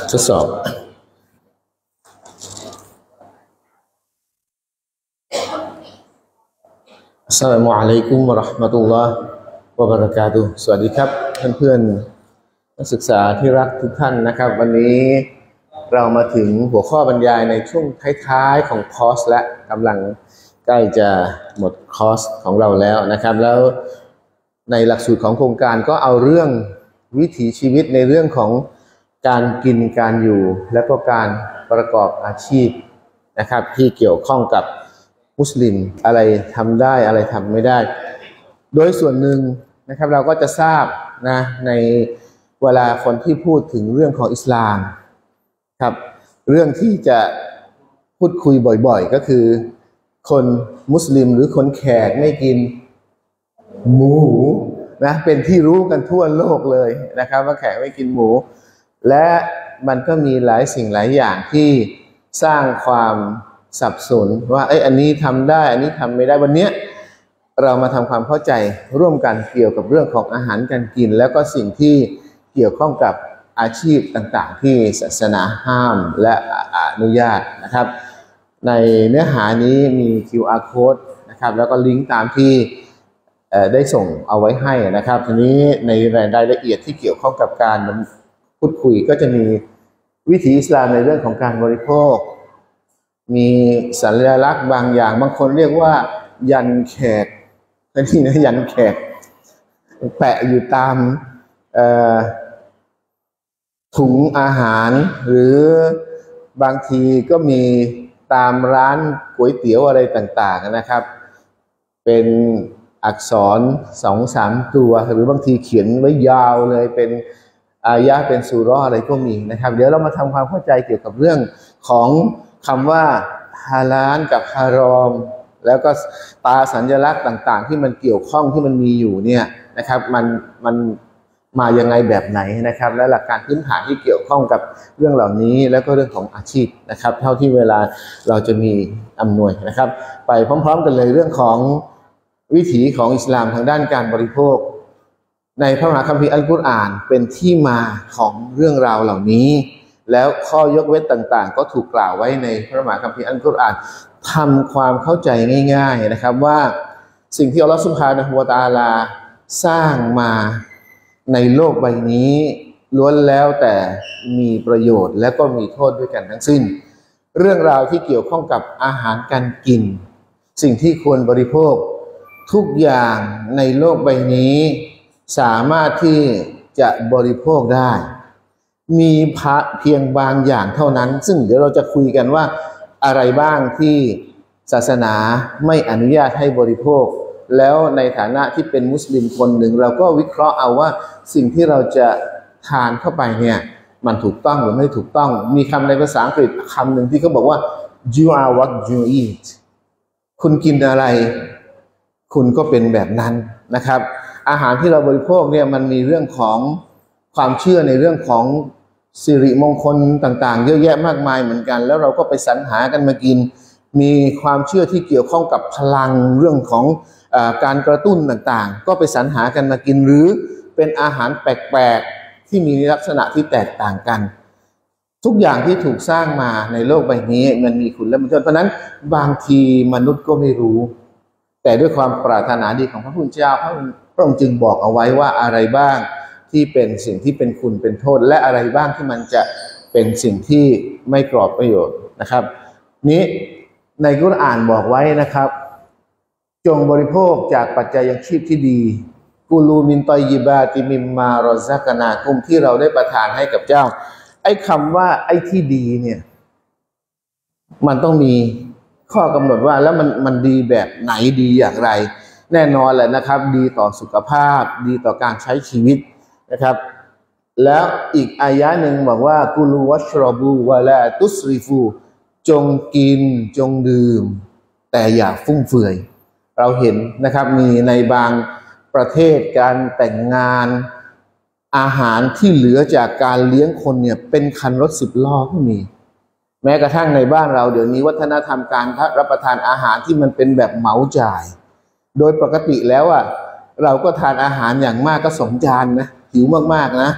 ทดสอบอัสสลามุอะลัยกุมวะเราะห์มะตุลลอฮ์วะบะเราะกาตุฮ์สวัสดีครับเพื่อนๆนักศึกษาที่รักทุกท่านนะครับวันนี้เรามาถึงหัวข้อบรรยายในช่วงท้ายๆของคอร์สและกำลังใกล้จะหมดคอร์สของเราแล้วนะครับแล้วในหลักสูตรของโครงการก็เอาเรื่องวิถีชีวิตในเรื่องของการกินการอยู่และก็การประกอบอาชีพนะครับที่เกี่ยวข้องกับมุสลิมอะไรทำได้อะไรทำไม่ได้โดยส่วนหนึ่งนะครับเราก็จะทราบนะในเวลาคนที่พูดถึงเรื่องของอิสลามครับเรื่องที่จะพูดคุยบ่อยๆก็คือคนมุสลิมหรือคนแขกไม่กินหมูนะเป็นที่รู้กันทั่วโลกเลยนะครับว่าแขกไม่กินหมูและมันก็มีหลายสิ่งหลายอย่างที่สร้างความสับสนว่าอันนี้ทำได้อันนี้ทำไม่ได้วันนี้เรามาทำความเข้าใจร่วมกันเกี่ยวกับเรื่องของอาหารการกินแล้วก็สิ่งที่เกี่ยวข้องกับอาชีพต่างๆที่ศาสนาห้ามและอนุญาตนะครับในเนื้อหานี้มี QR code นะครับแล้วก็ลิงก์ตามที่ได้ส่งเอาไว้ให้นะครับทีนี้ในรายละเอียดที่เกี่ยวข้องกับการพูดคุยก็จะมีวิถีอิสลามในเรื่องของการบริโภคมีสัญลักษณ์บางอย่างบางคนเรียกว่ายันแขกนี่นะยันแขกแปะอยู่ตามถุงอาหารหรือบางทีก็มีตามร้านก๋วยเตี๋ยวอะไรต่างๆนะครับเป็นอักษร 2-3 ตัวหรือบางทีเขียนไว้ยาวเลยเป็นอายะห์เป็นซูเราะห์อะไรก็มีนะครับเดี๋ยวเรามาทำความเข้าใจเกี่ยวกับเรื่องของคำว่าฮาลาลกับฮารอมแล้วก็ตาสัญลักษณ์ต่างๆที่มันเกี่ยวข้องที่มันมีอยู่เนี่ยนะครับมันมายังไงแบบไหนนะครับและหลักการพื้นฐานที่เกี่ยวข้องกับเรื่องเหล่านี้แล้วก็เรื่องของอาชีพนะครับเท่าที่เวลาเราจะมีอำนวยนะครับไปพร้อมๆกันเลยเรื่องของวิถีของอิสลามทางด้านการบริโภคในพระมหาคัมภีร์อัลกุรอานเป็นที่มาของเรื่องราวเหล่านี้แล้วข้อยกเว้นต่างๆก็ถูกกล่าวไว้ในพระมหาคัมภีร์อัลกุรอานทำความเข้าใจง่ายๆนะครับว่าสิ่งที่อัลลอฮฺซุบฮานะฮูวะตะอาลาสร้างมาในโลกใบนี้ล้วนแล้วแต่มีประโยชน์และก็มีโทษด้วยกันทั้งสิ้นเรื่องราวที่เกี่ยวข้องกับอาหารการกินสิ่งที่ควรบริโภคทุกอย่างในโลกใบนี้สามารถที่จะบริโภคได้มีเพียงบางอย่างเท่านั้นซึ่งเดี๋ยวเราจะคุยกันว่าอะไรบ้างที่ศาสนาไม่อนุญาตให้บริโภคแล้วในฐานะที่เป็นมุสลิมคนหนึ่งเราก็วิเคราะห์เอาว่าสิ่งที่เราจะทานเข้าไปเนี่ยมันถูกต้องหรือไม่ถูกต้องมีคำในภาษาอังกฤษคำหนึ่งที่เขาบอกว่า you are what you eat คุณกินอะไรคุณก็เป็นแบบนั้นนะครับอาหารที่เราบริโภคเนี่ยมันมีเรื่องของความเชื่อในเรื่องของสิริมงคลต่างๆเยอะแยะมากมายเหมือนกันแล้วเราก็ไปสรรหากันมากินมีความเชื่อที่เกี่ยวข้องกับพลังเรื่องของการกระตุ้นต่างๆก็ไปสรรหากันมากินหรือเป็นอาหารแปลกๆที่มีลักษณะที่แตกต่างกันทุกอย่างที่ถูกสร้างมาในโลกใบนี้มันมีคุณและมันเพราะนั้นบางทีมนุษย์ก็ไม่รู้แต่ด้วยความปรารถนาดีของพระผู้เป็นเจ้าพระองค์จึงบอกเอาไว้ว่าอะไรบ้างที่เป็นสิ่งที่เป็นคุณเป็นโทษและอะไรบ้างที่มันจะเป็นสิ่งที่ไม่กรอบประโยชน์นะครับนี้ในกุรอานบอกไว้นะครับจงบริโภคจากปัจจัยยังชีพที่ดีกูลูมินตอยยิบาติมิมมารอซักนาคุมที่เราได้ประทานให้กับเจ้าไอ้คำว่าไอ้ที่ดีเนี่ยมันต้องมีข้อกำหนดว่าแล้วมันดีแบบไหนดีอย่างไรแน่นอนแหละนะครับดีต่อสุขภาพดีต่อการใช้ชีวิตนะครับแล้วอีกอายะหนึ่งบอกว่ากุลูวัชรบูวะลาตุสริฟูจงกินจงดื่มแต่อย่าฟุ่มเฟือยเราเห็นนะครับมีในบางประเทศการแต่งงานอาหารที่เหลือจากการเลี้ยงคนเนี่ยเป็นคันรถ10 ล้อก็มีแม้กระทั่งในบ้านเราเดี๋ยวนี้วัฒนธรรมการรับประทานอาหารที่มันเป็นแบบเหมาจ่ายโดยปกติแล้วเราก็ทานอาหารอย่างมากก็2 จานนะหิวมากๆนะ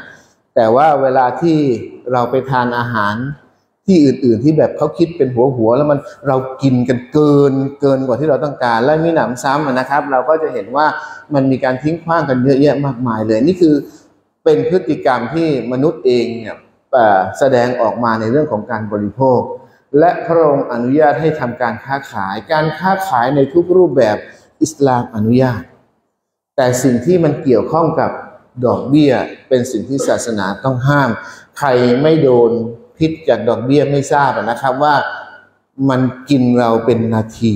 แต่ว่าเวลาที่เราไปทานอาหารที่อื่นๆที่แบบเขาคิดเป็นหัวแล้วเรากินกันเกินกว่าที่เราต้องการและมีหนำซ้ำนะครับ เราก็จะเห็นว่ามันมีการทิ้งขว้างกันเยอะแยะมากมายเลยนี่คือเป็นพฤติกรรมที่มนุษย์เองเนี่ยแสดงออกมาในเรื่องของการบริโภคและพระองค์อนุญาตให้ทำการค้าขายในทุกรูปแบบอิสลามอนุญาตแต่สิ่งที่มันเกี่ยวข้องกับดอกเบี้ยเป็นสิ่งที่ศาสนาต้องห้ามใครไม่โดนพิษจากดอกเบี้ยไม่ทราบนะครับว่ามันกินเราเป็นนาที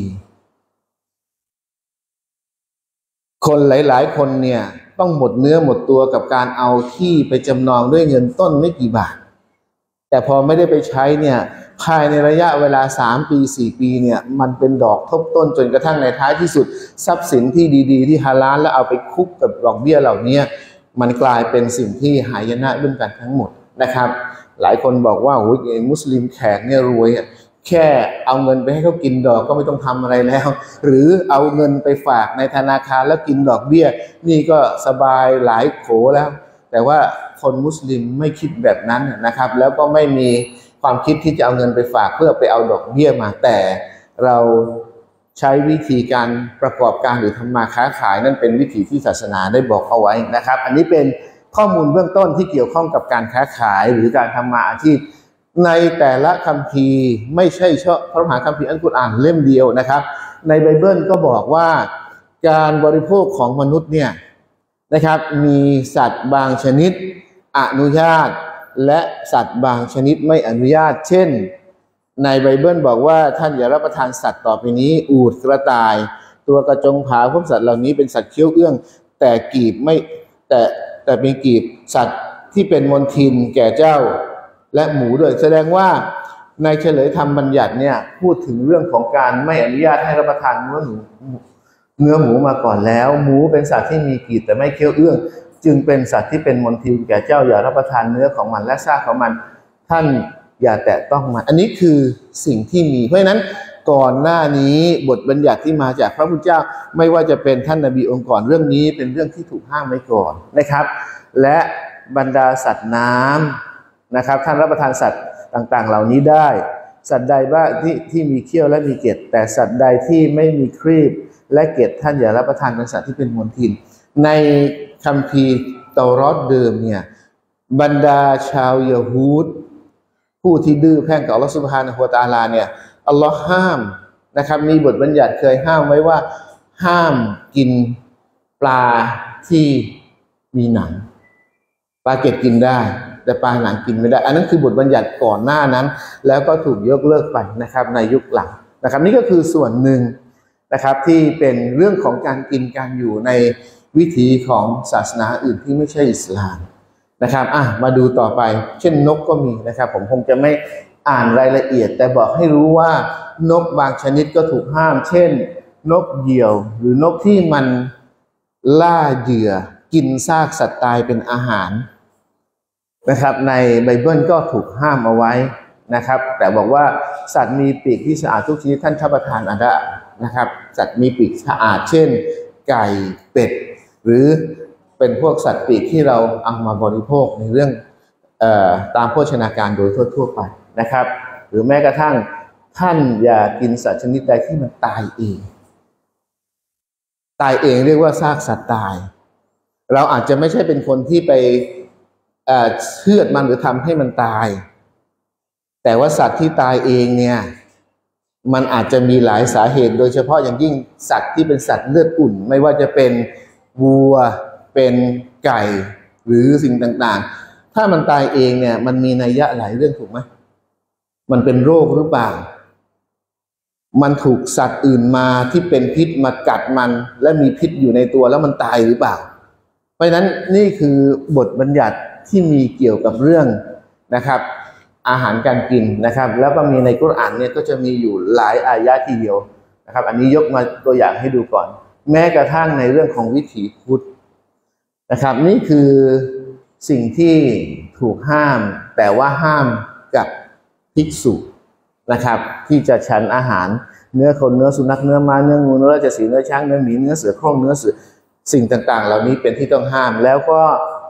คนหลายๆคนเนี่ยต้องหมดเนื้อหมดตัวกับการเอาที่ไปจำนองด้วยเงินต้นไม่กี่บาทแต่พอไม่ได้ไปใช้เนี่ยภายในระยะเวลา3 ปี4 ปีเนี่ยมันเป็นดอกทบต้นจนกระทั่งในท้ายที่สุดทรัพย์สินที่ดีๆที่ฮาลาลแล้วเอาไปคุกกับดอกเบี้ยเหล่านี้มันกลายเป็นสิ่งที่หายนะร่วมกันทั้งหมดนะครับหลายคนบอกว่าโอ้ยมุสลิมแขกเนี่ยรวยแค่เอาเงินไปให้เขากินดอกก็ไม่ต้องทำอะไรแล้วหรือเอาเงินไปฝากในธนาคารแล้วกินดอกเบี้ยนี่ก็สบายหลายโขแล้วแต่ว่าคนมุสลิมไม่คิดแบบนั้นนะครับแล้วก็ไม่มีความคิดที่จะเอาเงินไปฝากเพื่อไปเอาดอกเบี้ยมาแต่เราใช้วิธีการประกอบการหรือทำมาค้าขายนั่นเป็นวิธีที่ศาสนาได้บอกเอาไว้นะครับอันนี้เป็นข้อมูลเบื้องต้นที่เกี่ยวข้องกับการค้าขายหรือการทำมาอาชีพในแต่ละคัมภีร์ไม่ใช่เฉพาะพระมหาคัมภีร์อัลกุรอานเล่มเดียวนะครับในไบเบิลก็บอกว่าการบริโภคของมนุษย์เนี่ยนะครับมีสัตว์บางชนิดอนุญาตและสัตว์บางชนิดไม่อนุญาตเช่นในไบเบิลบอกว่าท่านอย่ารับประทานสัตว์ต่อไปนี้อูฐกระต่ายตัวกระจงผาพวกสัตว์เหล่านี้เป็นสัตว์เคี้ยวเอื้องแต่กีบไม่แต่เป็นกีบสัตว์ที่เป็นมลทินแก่เจ้าและหมูด้วยแสดงว่าในเฉลยธรรมบัญญัติเนี่ยพูดถึงเรื่องของการไม่อนุญาตให้รับประทานเนื้อหมูมาก่อนแล้วหมูเป็นสัตว์ที่มีกีบแต่ไม่เคี้ยวเอื้องจึงเป็นสัตว์ที่เป็นมลทินแก่เจ้าอย่ารับประทานเนื้อของมันและซากของมันท่านอย่าแตะต้องมันอันนี้คือสิ่งที่มีเพราะฉะนั้นก่อนหน้านี้บทบัญญัติที่มาจากพระพุทธเจ้าไม่ว่าจะเป็นท่านนบีองค์ก่อนเรื่องนี้เป็นเรื่องที่ถูกห้ามไว้ก่อนนะครับและบรรดาสัตว์น้ำนะครับท่านรับประทานสัตว์ต่างๆเหล่านี้ได้สัตว์ใดบ้างที่มีเขี้ยวและมีเกล็ดแต่สัตว์ใดที่ไม่มีครีบและเกล็ดท่านอย่ารับประทานเป็นสัตว์ที่เป็นมลทินในคัมภีร์เตารอดเดิมเนี่ยบรรดาชาวยะฮูดผู้ที่ดื้อแพ่งกับอัลลอฮฺซุบฮานะฮูวะตะอาลาเนี่ยอัลลอฮ์ห้ามนะครับมีบทบัญญัติเคยห้ามไว้ว่าห้ามกินปลาที่มีหนังปลาเกล็ดกินได้แต่ปลาหนังกินไม่ได้อันนั้นคือบทบัญญัติก่อนหน้านั้นแล้วก็ถูกยกเลิกไปนะครับในยุคหลังนะครับนี่ก็คือส่วนหนึ่งนะครับที่เป็นเรื่องของการกินการอยู่ในวิถีของศาสนาอื่นที่ไม่ใช่อิสลามนะครับมาดูต่อไปเช่นนกก็มีนะครับผมคงจะไม่อ่านรายละเอียดแต่บอกให้รู้ว่านกบางชนิดก็ถูกห้ามเช่นนกเหยี่ยวหรือนกที่มันล่าเหยื่อกินซากสัตว์ตายเป็นอาหารนะครับในไบเบิลก็ถูกห้ามเอาไว้นะครับแต่บอกว่าสัตว์มีปีกที่สะอาดทุกชนิดท่านรับประทานได้นะครับสัตว์มีปีกสะอาดเช่นไก่เป็ดหรือเป็นพวกสัตว์ปีกที่เราเอามาบริโภคในเรื่องตามโภชนาการโดยทั่วๆไปนะครับหรือแม้กระทั่งท่านอย่ากินสัตว์ชนิดใดที่มันตายเองเรียกว่าซากสัตว์ตายเราอาจจะไม่ใช่เป็นคนที่ไปเชือดมันหรือทำให้มันตายแต่ว่าสัตว์ที่ตายเองเนี่ยมันอาจจะมีหลายสาเหตุโดยเฉพาะอย่างยิ่งสัตว์ที่เป็นสัตว์เลือดอุ่นไม่ว่าจะเป็นวัวเป็นไก่หรือสิ่งต่างๆถ้ามันตายเองเนี่ยมันมีนัยยะหลายเรื่องถูกไหมมันเป็นโรคหรือเปล่ามันถูกสัตว์อื่นมาที่เป็นพิษมากัดมันและมีพิษอยู่ในตัวแล้วมันตายหรือเปล่าเพราะฉะนั้นนี่คือบทบัญญัติที่มีเกี่ยวกับเรื่องนะครับอาหารการกินนะครับแล้วก็มีในกุรอานเนี่ยก็จะมีอยู่หลายอายะทีเดียวนะครับอันนี้ยกมาตัวอย่างให้ดูก่อนแม้กระทั่งในเรื่องของวิถีพุทธนะครับนี่คือสิ่งที่ถูกห้ามแต่ว่าห้ามกับภิกษุนะครับที่จะฉันอาหารเนื้อคนเนื้อสุนัขเนื้อม้าเนื้องูเนื้อราชสีห์เนื้อช้างเนื้อหมีเนื้อเสือโคร่งเนื้อเสือสิ่งต่างๆเหล่านี้เป็นที่ต้องห้ามแล้วก็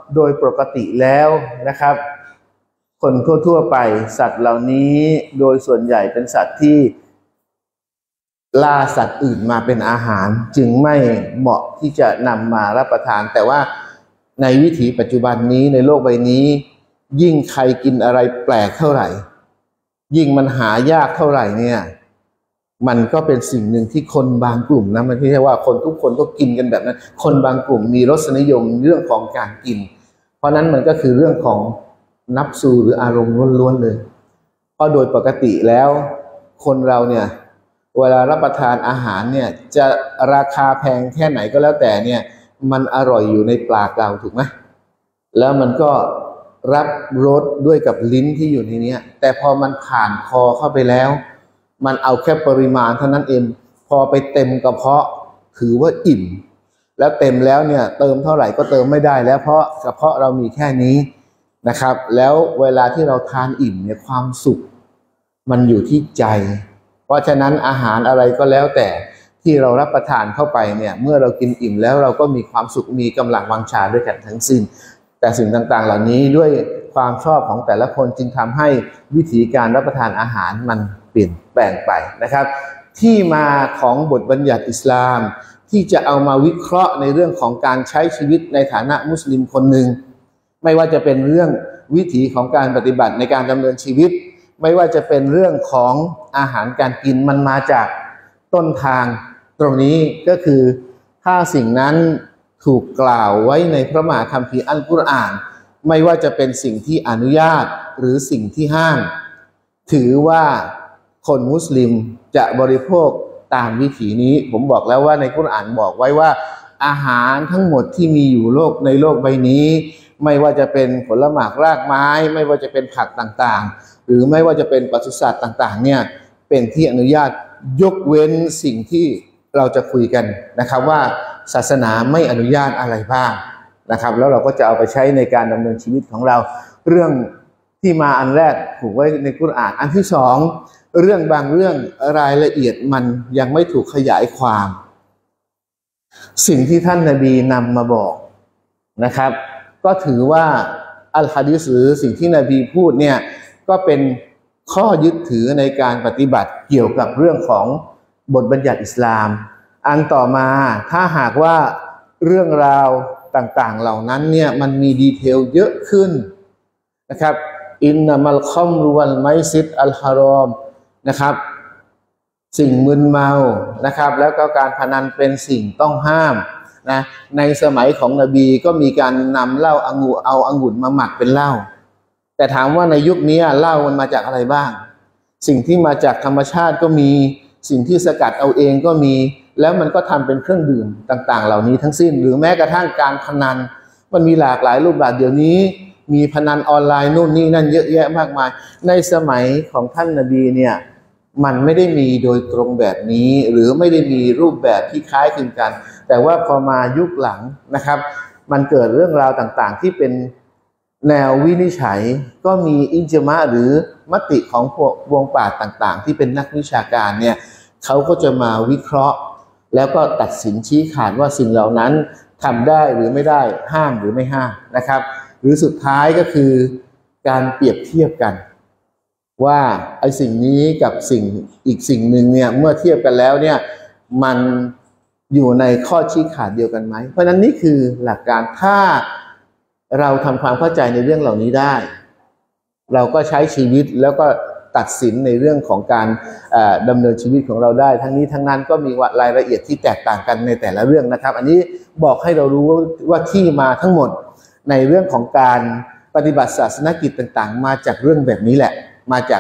โดยปกติแล้วนะครับ คนทั่วๆไปสัตว์เหล่านี้โดยส่วนใหญ่เป็นสัตว์ที่ล่าสัตว์อื่นมาเป็นอาหารจึงไม่เหมาะที่จะนำมารับประทานแต่ว่าในวิถีปัจจุบันนี้ในโลกใบนี้ยิ่งใครกินอะไรแปลกเท่าไหร่ยิ่งมันหายากเท่าไหร่เนี่ยมันก็เป็นสิ่งหนึ่งที่คนบางกลุ่มนะมันไม่ใช่ว่าคนทุกคนก็กินกันแบบนั้นคนบางกลุ่มมีรสนิยมเรื่องของการกินเพราะนั้นมันก็คือเรื่องของนับสูหรืออารมณ์ล้วนๆเลยเพราะโดยปกติแล้วคนเราเนี่ยเวลารับประทานอาหารเนี่ยจะราคาแพงแค่ไหนก็แล้วแต่เนี่ยมันอร่อยอยู่ในปากเราถูกไหมแล้วมันก็รับรสด้วยกับลิ้นที่อยู่ในนี้แต่พอมันผ่านคอเข้าไปแล้วมันเอาแค่ปริมาณเท่านั้นเองพอไปเต็มกระเพาะถือว่าอิ่มแล้วเต็มแล้วเนี่ยเติมเท่าไหร่ก็เติมไม่ได้แล้วเพราะกระเพาะเรามีแค่นี้นะครับแล้วเวลาที่เราทานอิ่มเนี่ยความสุขมันอยู่ที่ใจเพราะฉะนั้นอาหารอะไรก็แล้วแต่ที่เรารับประทานเข้าไปเนี่ยเมื่อเรากินอิ่มแล้วเราก็มีความสุขมีกำลังวังชาด้วยกันทั้งสิ้นแต่สิ่งต่างๆเหล่านี้ด้วยความชอบของแต่ละคนจึงทำให้วิธีการรับประทานอาหารมันเปลี่ยนแปลงไปนะครับที่มาของบทบัญญัติอิสลามที่จะเอามาวิเคราะห์ในเรื่องของการใช้ชีวิตในฐานะมุสลิมคนหนึ่งไม่ว่าจะเป็นเรื่องวิถีของการปฏิบัติในการดำเนินชีวิตไม่ว่าจะเป็นเรื่องของอาหารการกินมันมาจากต้นทางตรงนี้ก็คือถ้าสิ่งนั้นถูกกล่าวไว้ในพระมหาคัมภีร์อัลกุรอานไม่ว่าจะเป็นสิ่งที่อนุญาตหรือสิ่งที่ห้ามถือว่าคนมุสลิมจะบริโภคตามวิถีนี้ผมบอกแล้วว่าในกุรอานบอกไว้ว่าอาหารทั้งหมดที่มีอยู่ในโลกใบนี้ไม่ว่าจะเป็นผลหมากรากไม้ไม่ว่าจะเป็นผักต่างๆหรือไม่ว่าจะเป็นปศุสัตว์ต่างๆเนี่ยเป็นที่อนุญาตยกเว้นสิ่งที่เราจะคุยกันนะครับว่าศาสนาไม่อนุญาตอะไรบ้างนะครับแล้วเราก็จะเอาไปใช้ในการดำเนินชีวิตของเราเรื่องที่มาอันแรกถูกไว้ในกุรอานอันที่สองเรื่องบางเรื่องรายละเอียดมันยังไม่ถูกขยายความสิ่งที่ท่านนบีนำมาบอกนะครับก็ถือว่าอัลฮะดีษหรือสิ่งที่นบีพูดเนี่ยก็เป็นข้อยึดถือในการปฏิบัติเกี่ยวกับเรื่องของบทบัญญัติอิสลามอันต่อมาถ้าหากว่าเรื่องราวต่างๆเหล่านั้นเนี่ยมันมีดีเทลเยอะขึ้นนะครับอินนัมัลคัมรุวัลไมซิดอัลฮารอมนะครับสิ่งมึนเมานะครับแล้วก็การพนันเป็นสิ่งต้องห้ามนะในสมัยของนบีก็มีการนำเหล้าเอาองุ่นมาหมักเป็นเหล้าแต่ถามว่าในยุคนี้เหล้ามันมาจากอะไรบ้างสิ่งที่มาจากธรรมชาติก็มีสิ่งที่สกัดเอาเองก็มีแล้วมันก็ทำเป็นเครื่องดื่มต่างๆเหล่านี้ทั้งสิ้นหรือแม้กระทั่งการพนันมันมีหลากหลายรูปแบบเดี๋ยวนี้มีพนันออนไลน์นู่นนี่นั่นเยอะแยะมากมายในสมัยของท่านนบีเนี่ยมันไม่ได้มีโดยตรงแบบนี้หรือไม่ได้มีรูปแบบที่คล้ายคลึงกันแต่ว่าพอมายุคหลังนะครับมันเกิดเรื่องราวต่างๆที่เป็นแนววินิจฉัยก็มีอิจมะหรือมติของพวกวงปราชญ์ต่างๆที่เป็นนักวิชาการเนี่ยเขาก็จะมาวิเคราะห์แล้วก็ตัดสินชี้ขาดว่าสิ่งเหล่านั้นทำได้หรือไม่ได้ห้ามหรือไม่ห้ามนะครับหรือสุดท้ายก็คือการเปรียบเทียบกันว่าไอ้สิ่งนี้กับสิ่งอีกสิ่งหนึ่งเนี่ยเมื่อเทียบกันแล้วเนี่ยมันอยู่ในข้อชี้ขาดเดียวกันไหมเพราะนั้นนี่คือหลักการถ้าเราทำความเข้าใจในเรื่องเหล่านี้ได้เราก็ใช้ชีวิตแล้วก็ตัดสินในเรื่องของการดำเนินชีวิตของเราได้ทั้งนี้ทั้งนั้นก็มีรายละเอียดที่แตกต่างกันในแต่ละเรื่องนะครับอันนี้บอกให้เรารู้ว่าที่มาทั้งหมดในเรื่องของการปฏิบัติศาสนกิจต่างๆมาจากเรื่องแบบนี้แหละมาจาก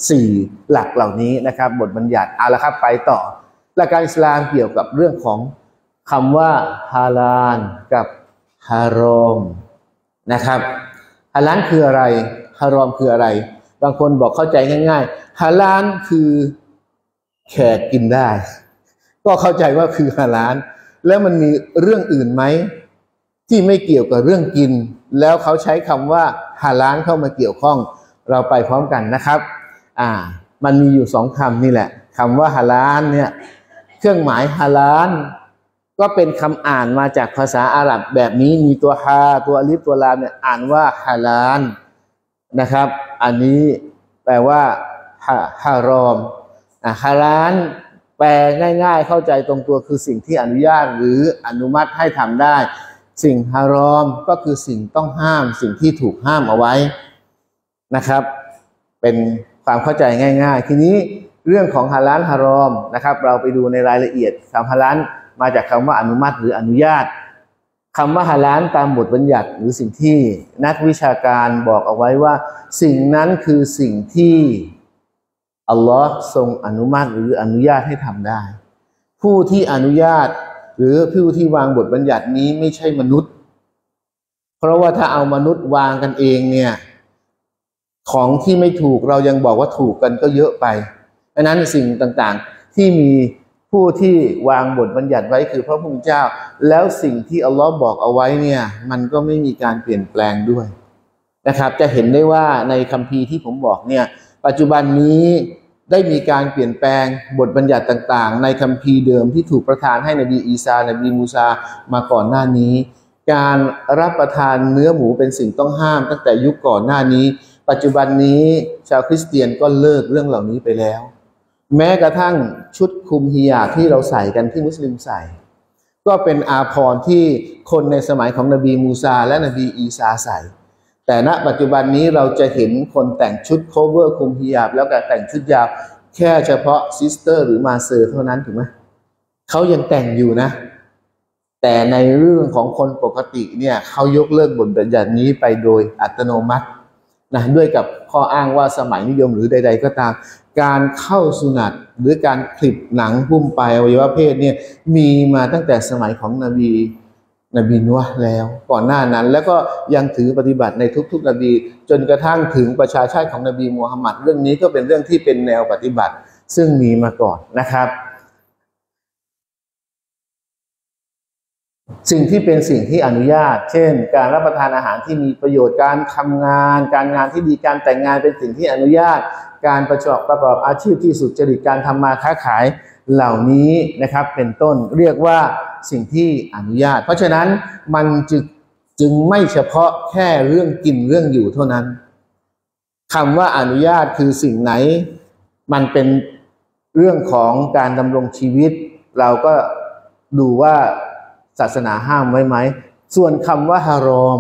4หลักเหล่านี้นะครับบทบัญญัติเอาละครับไปต่อหลักการอิสลามเกี่ยวกับเรื่องของคำว่าฮาลาลกับฮารอมนะครับฮาลาลคืออะไรฮารอมคืออะไรบางคนบอกเข้าใจง่ายๆฮาลาลคือแขกกินได้ก็เข้าใจว่าคือฮาลาลแล้วมันมีเรื่องอื่นไหมที่ไม่เกี่ยวกับเรื่องกินแล้วเขาใช้คำว่าฮาลาลเข้ามาเกี่ยวข้องเราไปพร้อมกันนะครับมันมีอยู่2คำนี่แหละคำว่าฮาลาลเนี่ยเครื่องหมายฮาลาลก็เป็นคำอ่านมาจากภาษาอาหรับแบบนี้มีตัวฮาตัวอลิฟตัวลามเนี่ยอ่านว่าฮาลาลนะครับอันนี้แปลว่าฮารอมฮาลาลแปลง่ายๆเข้าใจตรงตัวคือสิ่งที่อนุญาตหรืออนุมัติให้ทำได้สิ่งฮารอมก็คือสิ่งต้องห้ามสิ่งที่ถูกห้ามเอาไว้นะครับเป็นความเข้าใจง่ายๆทีนี้เรื่องของฮาลาลฮารอมนะครับเราไปดูในรายละเอียดคำฮาลาลมาจากคำว่าอนุมัติหรืออนุญาตคำว่าฮาลาลตามบทบัญญัติหรือสิ่งที่นักวิชาการบอกเอาไว้ว่าสิ่งนั้นคือสิ่งที่อัลลอฮ์ทรงอนุมัติหรืออนุญาตให้ทำได้ผู้ที่อนุญาตหรือผู้ที่วางบทบัญญัตินี้ไม่ใช่มนุษย์เพราะว่าถ้าเอามนุษย์วางกันเองเนี่ยของที่ไม่ถูกเรายังบอกว่าถูกกันก็เยอะไปเพราะนั้นสิ่งต่างๆที่มีผู้ที่วางบทบัญญัติไว้คือพระผู้เป็นเจ้าแล้วสิ่งที่อัลลอฮ์บอกเอาไว้เนี่ยมันก็ไม่มีการเปลี่ยนแปลงด้วยนะครับจะเห็นได้ว่าในคัมภีร์ที่ผมบอกเนี่ยปัจจุบันนี้ได้มีการเปลี่ยนแปลงบทบัญญัติต่างๆในคัมภีร์เดิมที่ถูกประทานให้นบีอีสานบีมูซามาก่อนหน้านี้การรับประทานเนื้อหมูเป็นสิ่งต้องห้ามตั้งแต่ยุคก่อนหน้านี้ปัจจุบันนี้ชาวคริสเตียนก็เลิกเรื่องเหล่านี้ไปแล้วแม้กระทั่งชุดคลุมฮิญาบที่เราใส่กันที่มุสลิมใส่ก็เป็นอาภรณ์ที่คนในสมัยของนบีมูซาและนบีอีสาใส่แต่ณปัจจุบันนี้เราจะเห็นคนแต่งชุดโคเวอร์คลุมฮิญาบแล้วก็แต่งชุดยาวแค่เฉพาะซิสเตอร์หรือมาเซอร์เท่านั้นถูกไหมเขายังแต่งอยู่นะแต่ในเรื่องของคนปกติเนี่ยเขายกเลิกบทบัญญัตินี้ไปโดยอัตโนมัตินะด้วยกับข้ออ้างว่าสมัยนิยมหรือใดๆก็ตามการเข้าสุนัตหรือการคลิปหนังหุ้มปลายอวัยวะเพศเนี่ยมีมาตั้งแต่สมัยของนบีนัวห์แล้วก่อนหน้านั้นแล้วก็ยังถือปฏิบัติในทุกๆนบีจนกระทั่งถึงประชาชาติของนบีมูฮัมหมัดเรื่องนี้ก็เป็นเรื่องที่เป็นแนวปฏิบัติซึ่งมีมาก่อนนะครับสิ่งที่เป็นสิ่งที่อนุญาตเช่นการรับประทานอาหารที่มีประโยชน์การทำงานการงานที่ดีการแต่งงานเป็นสิ่งที่อนุญาตการประกอบอาชีพที่สุจริตการทำมาค้าขายเหล่านี้นะครับเป็นต้นเรียกว่าสิ่งที่อนุญาตเพราะฉะนั้นมันจึงไม่เฉพาะแค่เรื่องกินเรื่องอยู่เท่านั้นคำว่าอนุญาตคือสิ่งไหนมันเป็นเรื่องของการดำรงชีวิตเราก็ดูว่าศาสนาห้ามไว้ไหมส่วนคำว่าฮารอม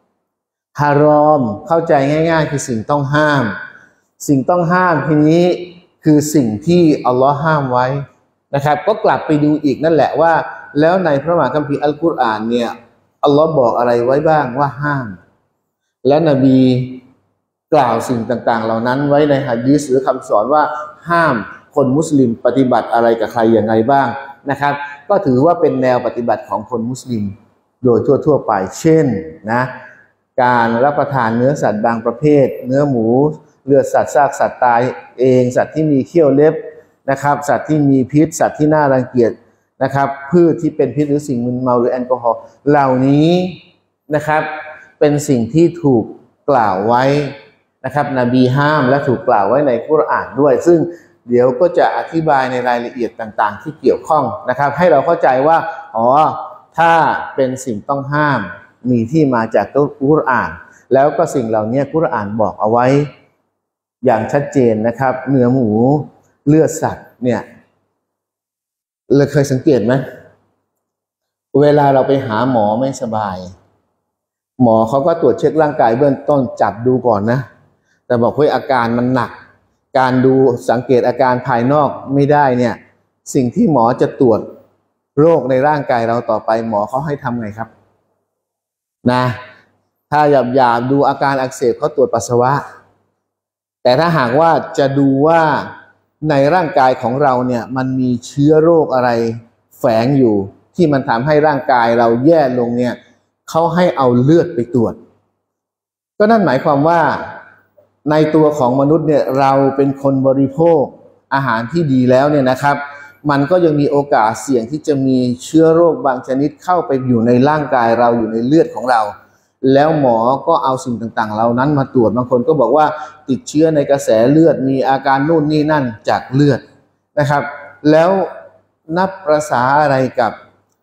เข้าใจง่ายๆคือสิ่งต้องห้ามสิ่งต้องห้ามทีนี้คือสิ่งที่อัลลอฮ์ห้ามไว้นะครับก็กลับไปดูอีกนั่นแหละว่าแล้วในพระมหาคัมภีร์อัลกุรอานเนี่ยอัลลอฮ์บอกอะไรไว้บ้างว่าห้ามและนบีกล่าวสิ่งต่างๆเหล่านั้นไว้ในหะดีษหรือคำสอนว่าห้ามคนมุสลิมปฏิบัติอะไรกับใครอย่างไรบ้างนะครับก็ถือว่าเป็นแนวปฏิบัติของคนมุสลิมโดยทั่วๆไปเช่นนะการรับประทานเนื้อสัตว์บางประเภทเนื้อหมูเลือดสัตว์ซากสัตว์ตายเองสัตว์ที่มีเขี้ยวเล็บนะครับสัตว์ที่มีพิษสัตว์ที่น่ารังเกียจนะครับพืชที่เป็นพิษหรือสิ่งมึนเมาหรือแอลกอฮอล์เหล่านี้นะครับเป็นสิ่งที่ถูกกล่าวไว้นะครับนบีห้ามและถูกกล่าวไว้ในกุรอานด้วยซึ่งเดี๋ยวก็จะอธิบายในรายละเอียดต่างๆที่เกี่ยวข้องนะครับให้เราเข้าใจว่าอ๋อถ้าเป็นสิ่งต้องห้ามมีที่มาจากกุรอานแล้วก็สิ่งเหล่านี้กุรอานบอกเอาไว้อย่างชัดเจนนะครับเนื้อหมูเลือดสัตว์เนี่ยเราเคยสังเกตไหมเวลาเราไปหาหมอไม่สบายหมอเขาก็ตรวจเช็คร่างกายเบื้องต้นจับดูก่อนนะแต่บอกว่าอาการมันหนักการดูสังเกตอาการภายนอกไม่ได้เนี่ยสิ่งที่หมอจะตรวจโรคในร่างกายเราต่อไปหมอเขาให้ทำไงครับนะถ้าหยาบดูอาการอักเสบเขาตรวจปัสสาวะแต่ถ้าหากว่าจะดูว่าในร่างกายของเราเนี่ยมันมีเชื้อโรคอะไรแฝงอยู่ที่มันทำให้ร่างกายเราแย่ลงเนี่ยเขาให้เอาเลือดไปตรวจก็นั่นหมายความว่าในตัวของมนุษย์เนี่ยเราเป็นคนบริโภคอาหารที่ดีแล้วเนี่ยนะครับมันก็ยังมีโอกาสเสี่ยงที่จะมีเชื้อโรคบางชนิดเข้าไปอยู่ในร่างกายเราอยู่ในเลือดของเราแล้วหมอก็เอาสิ่งต่างๆเหล่านั้นมาตรวจบางคนก็บอกว่าติดเชื้อในกระแสเลือดมีอาการนู่นนี่นั่นจากเลือดนะครับแล้วนับประสาอะไรกับ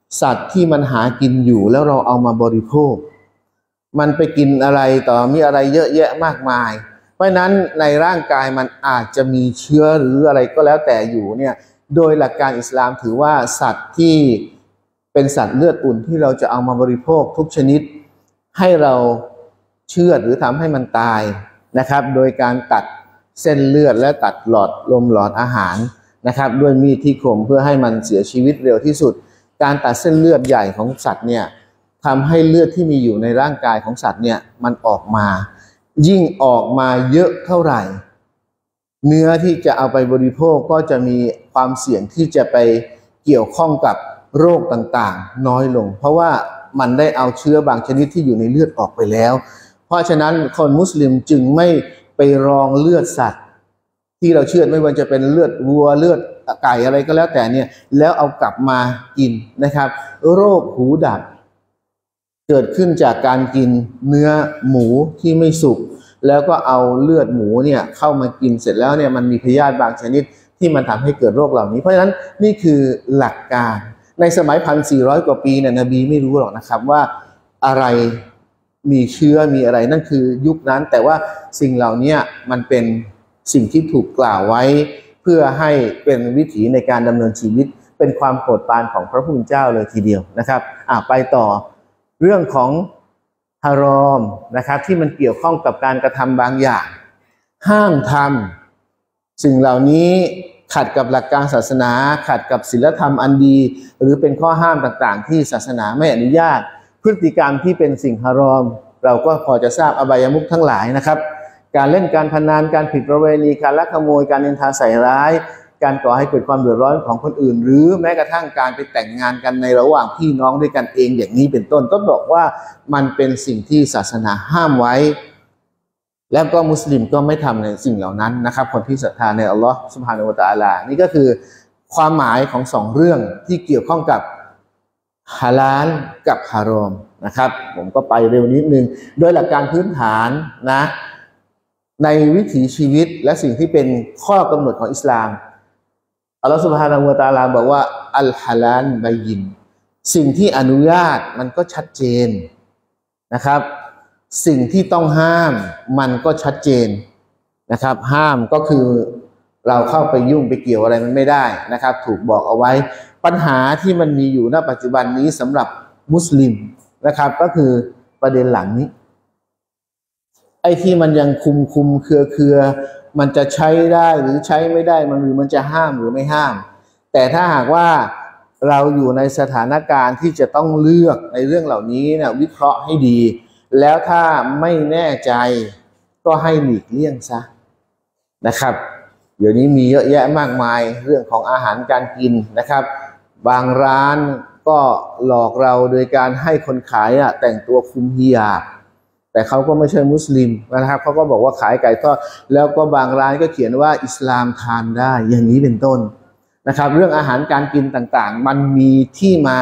สัตว์ที่มันหากินอยู่แล้วเราเอามาบริโภคมันไปกินอะไรต่อมีอะไรเยอะแยะมากมายเพราะนั้นในร่างกายมันอาจจะมีเชื้อหรืออะไรก็แล้วแต่อยู่เนี่ยโดยหลักการอิสลามถือว่าสัตว์ที่เป็นสัตว์เลือดอุ่นที่เราจะเอามาบริโภคทุกชนิดให้เราเชือดหรือทำให้มันตายนะครับโดยการตัดเส้นเลือดและตัดหลอดลมหลอดอาหารนะครับด้วยมีดที่คมเพื่อให้มันเสียชีวิตเร็วที่สุดการตัดเส้นเลือดใหญ่ของสัตว์เนี่ยทำให้เลือดที่มีอยู่ในร่างกายของสัตว์เนี่ยมันออกมายิ่งออกมาเยอะเท่าไหร่เนื้อที่จะเอาไปบริโภคก็จะมีความเสี่ยงที่จะไปเกี่ยวข้องกับโรคต่างๆน้อยลงเพราะว่ามันได้เอาเชื้อบางชนิดที่อยู่ในเลือดออกไปแล้วเพราะฉะนั้นคนมุสลิมจึงไม่ไปรองเลือดสัตว์ที่เราเชื่อไม่ว่าจะเป็นเลือดวัวเลือดไก่อะไรก็แล้วแต่เนี่ยแล้วเอากลับมากินนะครับโรคหูดับเกิดขึ้นจากการกินเนื้อหมูที่ไม่สุกแล้วก็เอาเลือดหมูเนี่ยเข้ามากินเสร็จแล้วเนี่ยมันมีพยาธิบางชนิดที่มันทำให้เกิดโรคเหล่านี้เพราะฉะนั้นนี่คือหลักการในสมัย 1,400 กว่าปีเนี่ยนบีไม่รู้หรอกนะครับว่าอะไรมีเชื้อมีอะไรนั่นคือยุคนั้นแต่ว่าสิ่งเหล่านี้มันเป็นสิ่งที่ถูกกล่าวไว้เพื่อให้เป็นวิถีในการดำเนินชีวิตเป็นความโปรดปรานของพระผู้เป็นเจ้าเลยทีเดียวนะครับไปต่อเรื่องของฮารอมนะครับที่มันเกี่ยวข้องกับการกระทำบางอย่างห้ามทำสิ่งเหล่านี้ขัดกับหลักการศาสนาขัดกับศีลธรรมอันดีหรือเป็นข้อห้ามต่างๆที่ศาสนาไม่อนุญาตพฤติกรรมที่เป็นสิ่งฮารอมเราก็พอจะทราบอบายมุขทั้งหลายนะครับการเล่นการพนันการผิดประเวณีการลักขโมยการนินทาใส่ร้ายการก่อให้เกิดความเดือดร้อนของคนอื่นหรือแม้กระทั่งการไปแต่งงานกันในระหว่างพี่น้องด้วยกันเองอย่างนี้เป็นต้นต้องบอกว่ามันเป็นสิ่งที่ศาสนาห้ามไว้แล้วก็มุสลิมก็ไม่ทำในสิ่งเหล่านั้นนะครับคนที่ศรัทธาในอัลลอฮฺซุบฮานะฮูวะตะอาลานี่ก็คือความหมายของ2เรื่องที่เกี่ยวข้องกับฮาลาลกับฮารอมนะครับผมก็ไปเร็วนิดนึงโดยหลักการพื้นฐานนะในวิถีชีวิตและสิ่งที่เป็นข้อกำหนดของอิสลามอัลลอฮฺซุบฮานะฮูวะตะอาลาบอกว่าอัลฮาลาลบัยยินสิ่งที่อนุญาตมันก็ชัดเจนนะครับสิ่งที่ต้องห้ามมันก็ชัดเจนนะครับห้ามก็คือเราเข้าไปยุ่งไปเกี่ยวอะไรมันไม่ได้นะครับถูกบอกเอาไว้ปัญหาที่มันมีอยู่ณปัจจุบันนี้สำหรับมุสลิมนะครับก็คือประเด็นหลังนี้ไอ้ที่มันยังคุมเครือมันจะใช้ได้หรือใช้ไม่ได้มันจะห้ามหรือไม่ห้ามแต่ถ้าหากว่าเราอยู่ในสถานการณ์ที่จะต้องเลือกในเรื่องเหล่านี้นะวิเคราะห์ให้ดีแล้วถ้าไม่แน่ใจก็ให้หลีกเลี่ยงซะนะครับเดี๋ยวนี้มีเยอะแยะมากมายเรื่องของอาหารการกินนะครับบางร้านก็หลอกเราโดยการให้คนขายแต่งตัวคุมฮิญาบแต่เขาก็ไม่ใช่มุสลิมนะครับเขาก็บอกว่าขายไก่ทอดแล้วก็บางร้านก็เขียนว่าอิสลามทานได้อย่างนี้เป็นต้นนะครับเรื่องอาหารการกินต่างๆมันมีที่มา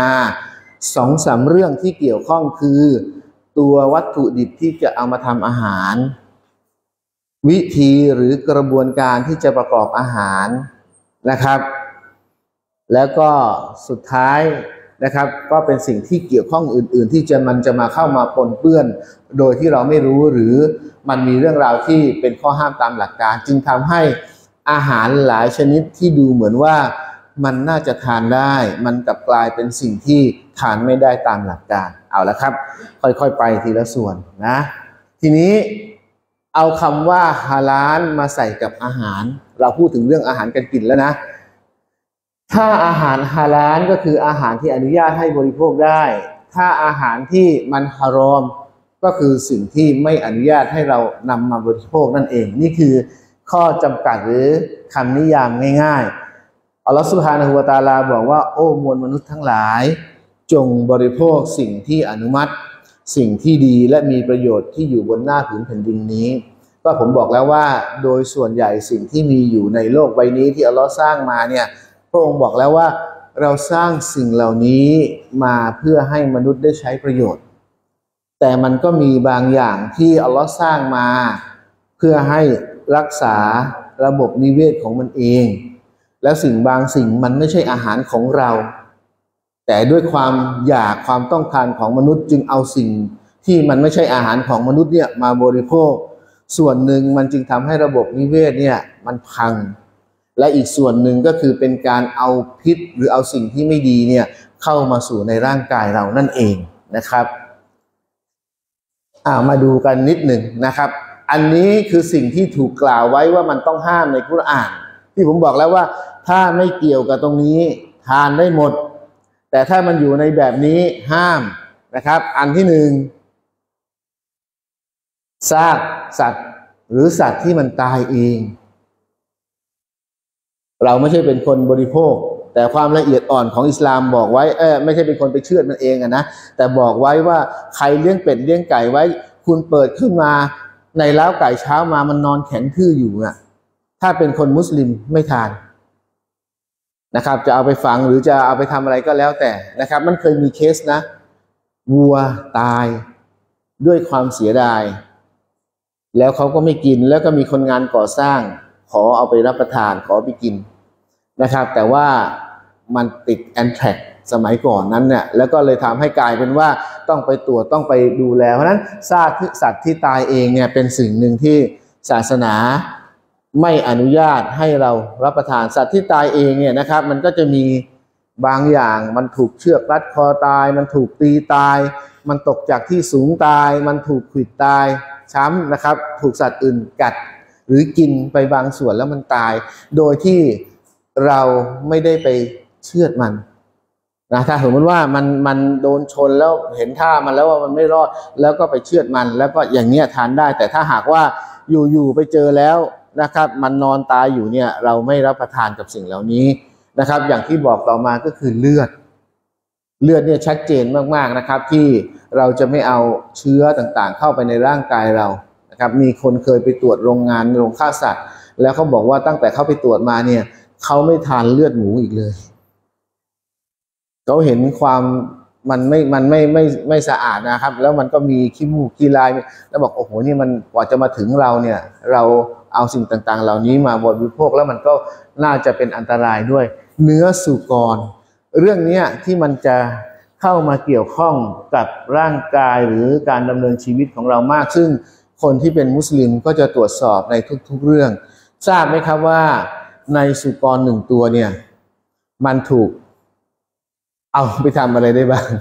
2-3 เรื่องที่เกี่ยวข้องคือตัววัตถุดิบที่จะเอามาทำอาหารวิธีหรือกระบวนการที่จะประกอบอาหารนะครับแล้วก็สุดท้ายนะครับก็เป็นสิ่งที่เกี่ยวข้องอื่นๆที่มันจะมาเข้ามาปนเปื้อนโดยที่เราไม่รู้หรือมันมีเรื่องราวที่เป็นข้อห้ามตามหลักการจึงทำให้อาหารหลายชนิดที่ดูเหมือนว่ามันน่าจะทานได้มันกลับกลายเป็นสิ่งที่ทานไม่ได้ตามหลักการเอาละครับค่อยๆไปทีละส่วนนะทีนี้เอาคำว่าฮาลาลมาใส่กับอาหารเราพูดถึงเรื่องอาหารการกินแล้วนะถ้าอาหารฮาลาลก็คืออาหารที่อนุญาตให้บริโภคได้ถ้าอาหารที่มันฮารอมก็คือสิ่งที่ไม่อนุญาตให้เรานำมาบริโภคนั่นเองนี่คือข้อจำกัดหรือคำนิยามง่ายๆอัลลอฮฺซุบฮานะฮูวะตะอาลาบอกว่าโอ้มวลมนุษย์ทั้งหลายจงบริโภคสิ่งที่อนุมัติสิ่งที่ดีและมีประโยชน์ที่อยู่บนหน้าผืนแผ่นดินนี้ก็ผมบอกแล้วว่าโดยส่วนใหญ่สิ่งที่มีอยู่ในโลกใบนี้ที่อัลลอฮ์สร้างมาเนี่ยพระองค์บอกแล้วว่าเราสร้างสิ่งเหล่านี้มาเพื่อให้มนุษย์ได้ใช้ประโยชน์แต่มันก็มีบางอย่างที่อัลลอฮ์สร้างมาเพื่อให้รักษาระบบนิเวศของมันเองและบางสิ่งมันไม่ใช่อาหารของเราแต่ด้วยความอยากความต้องการของมนุษย์จึงเอาสิ่งที่มันไม่ใช่อาหารของมนุษย์เนี่ยมาบริโภคส่วนหนึ่งมันจึงทำให้ระบบนิเวศเนี่ยมันพังและอีกส่วนหนึ่งก็คือเป็นการเอาพิษหรือเอาสิ่งที่ไม่ดีเนี่ยเข้ามาสู่ในร่างกายเรานั่นเองนะครับมาดูกันนิดหนึ่งนะครับอันนี้คือสิ่งที่ถูกกล่าวไว้ว่ามันต้องห้ามในกุรอานที่ผมบอกแล้วว่าถ้าไม่เกี่ยวกับตรงนี้ทานได้หมดแต่ถ้ามันอยู่ในแบบนี้ห้ามนะครับอันที่หนึ่งซากสัตว์หรือสัตว์ที่มันตายเองเราไม่ใช่เป็นคนบริโภคแต่ความละเอียดอ่อนของอิสลามบอกไว้ไม่ใช่เป็นคนไปเชือดมันเองนะแต่บอกไว้ว่าใครเลี้ยงเป็ดเลี้ยงไก่ไว้คุณเปิดขึ้นมาในเล้าไก่เช้ามามันนอนแข็งทื่ออยู่ถ้าเป็นคนมุสลิมไม่ทานนะครับจะเอาไปฝังหรือจะเอาไปทำอะไรก็แล้วแต่นะครับมันเคยมีเคสนะวัวตายด้วยความเสียดายแล้วเขาก็ไม่กินแล้วก็มีคนงานก่อสร้างขอเอาไปรับประทานขอไปกินนะครับแต่ว่ามันติดแอนแทรกสมัยก่อนนั้นเนี่ยแล้วก็เลยทำให้กลายเป็นว่าต้องไปตรวจต้องไปดูแลเพราะฉะนั้นซากสัตว์ที่ตายเองเนี่ยเป็นสิ่งหนึ่งที่ศาสนาไม่อนุญาตให้เรารับประทานสัตว์ที่ตายเองเนี่ยนะครับมันก็จะมีบางอย่างมันถูกเชือกรัดคอตายมันถูกตีตายมันตกจากที่สูงตายมันถูกขวิดตายช้ำนะครับถูกสัตว์อื่นกัดหรือกินไปบางส่วนแล้วมันตายโดยที่เราไม่ได้ไปเชือดมันนะถ้าสมมติว่ามันโดนชนแล้วเห็นท่ามันแล้วว่ามันไม่รอดแล้วก็ไปเชือดมันแล้วก็อย่างเนี้ยทานได้แต่ถ้าหากว่าอยู่ไปเจอแล้วนะครับมันนอนตายอยู่เนี่ยเราไม่รับประทานกับสิ่งเหล่านี้นะครับอย่างที่บอกต่อมาก็คือเลือดเนี่ยชัดเจนมากๆนะครับที่เราจะไม่เอาเชื้อต่างๆเข้าไปในร่างกายเรานะครับมีคนเคยไปตรวจโรงฆ่าสัตว์แล้วเขาบอกว่าตั้งแต่เขาไปตรวจมาเนี่ยเขาไม่ทานเลือดหมูอีกเลยเขาเห็นความมันไม่สะอาดนะครับแล้วมันก็มีขี้มูกขี้ลายแล้วบอกโอ้โหนี่มันกว่าจะมาถึงเราเนี่ยเราเอาสิ่งต่างๆเหล่านี้มาบริโภคแล้วมันก็น่าจะเป็นอันตรายด้วยเนื้อสุกรเรื่องนี้ที่มันจะเข้ามาเกี่ยวข้องกับร่างกายหรือการดำเนินชีวิตของเรามากซึ่งคนที่เป็นมุสลิมก็จะตรวจสอบในทุกๆเรื่องทราบไหมครับว่าในสุกรหนึ่งตัวเนี่ยมันถูกเอาไปทำอะไรได้บ้าง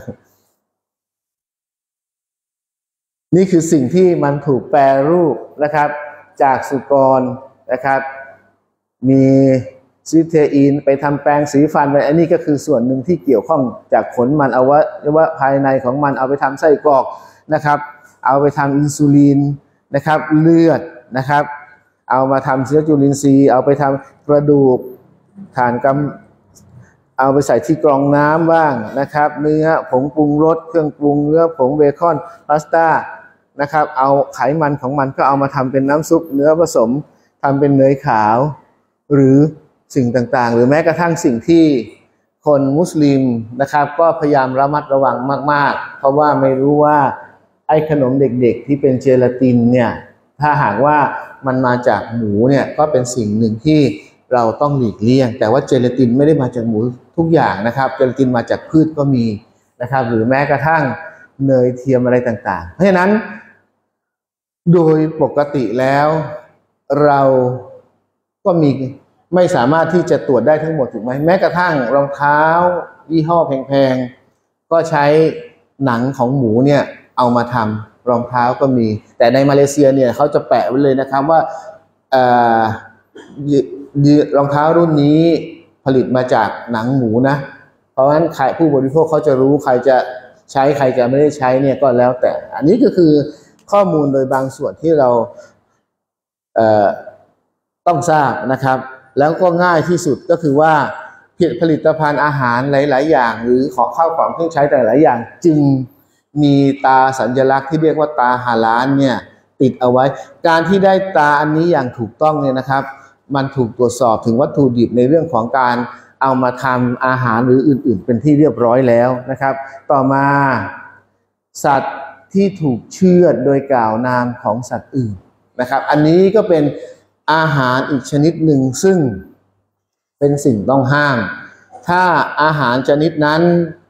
นี่คือสิ่งที่มันถูกแปรรูปนะครับจากสุกรนะครับมีซิเทอีนไปทำแปรงสีฟันไปอันนี้ก็คือส่วนหนึ่งที่เกี่ยวข้องจากขนมันเอาว่าภายในของมันเอาไปทำไส้กรอกนะครับเอาไปทำอินซูลินนะครับเลือดนะครับเอามาทำเชื้อจุลินทรีย์เอาไปทำกระดูกฐานกำเอาไปใส่ที่กรองน้ำบ้างนะครับเนื้อผงปรุงรสเครื่องปรุงเนื้อผงเบคอนพาสต้านะครับเอาไขมันของมันก็เอามาทำเป็นน้ำซุปเนื้อผสมทำเป็นเนยขาวหรือสิ่งต่างๆหรือแม้กระทั่งสิ่งที่คนมุสลิมนะครับก็พยายามระมัดระวังมากๆเพราะว่าไม่รู้ว่าไอ้ขนมเด็กๆที่เป็นเจลาตินเนี่ยถ้าหากว่ามันมาจากหมูเนี่ยก็เป็นสิ่งหนึ่งที่เราต้องหลีกเลี่ยงแต่ว่าเจลาตินไม่ได้มาจากหมูทุกอย่างนะครับเจลาตินมาจากพืชก็มีนะครับหรือแม้กระทั่งเนยเทียมอะไรต่างๆเพราะฉะนั้นโดยปกติแล้วเราก็ไม่สามารถที่จะตรวจได้ทั้งหมดถูกไหมแม้กระทั่งรองเท้ายี่ห้อแพงๆก็ใช้หนังของหมูเนี่ยเอามาทำรองเท้าก็มีแต่ในมาเลเซียเนี่ยเขาจะแปะไว้เลยนะครับว่ารองเท้ารุ่นนี้ผลิตมาจากหนังหมูนะเพราะฉะนั้นผู้บริโภคเขาจะรู้ใครจะใช้ใครจะไม่ได้ใช้เนี่ยก็แล้วแต่อันนี้ก็คือข้อมูลโดยบางส่วนที่เราต้องทราบนะครับแล้วก็ง่ายที่สุดก็คือว่าผลิตภัณฑ์อาหารหลายๆอย่างหรือของข้าวของเครื่องใช้แต่หลายอย่างจึงมีตาสัญลักษณ์ที่เรียกว่าตาฮาลาลเนี่ยติดเอาไว้การที่ได้ตาอันนี้อย่างถูกต้องเนี่ยนะครับมันถูกตรวจสอบถึงวัตถุดิบในเรื่องของการเอามาทำอาหารหรืออื่นๆเป็นที่เรียบร้อยแล้วนะครับต่อมาสัตว์ที่ถูกเชือดโดยกล่าวนามของสัตว์อื่นนะครับอันนี้ก็เป็นอาหารอีกชนิดหนึ่งซึ่งเป็นสิ่งต้องห้ามถ้าอาหารชนิดนั้น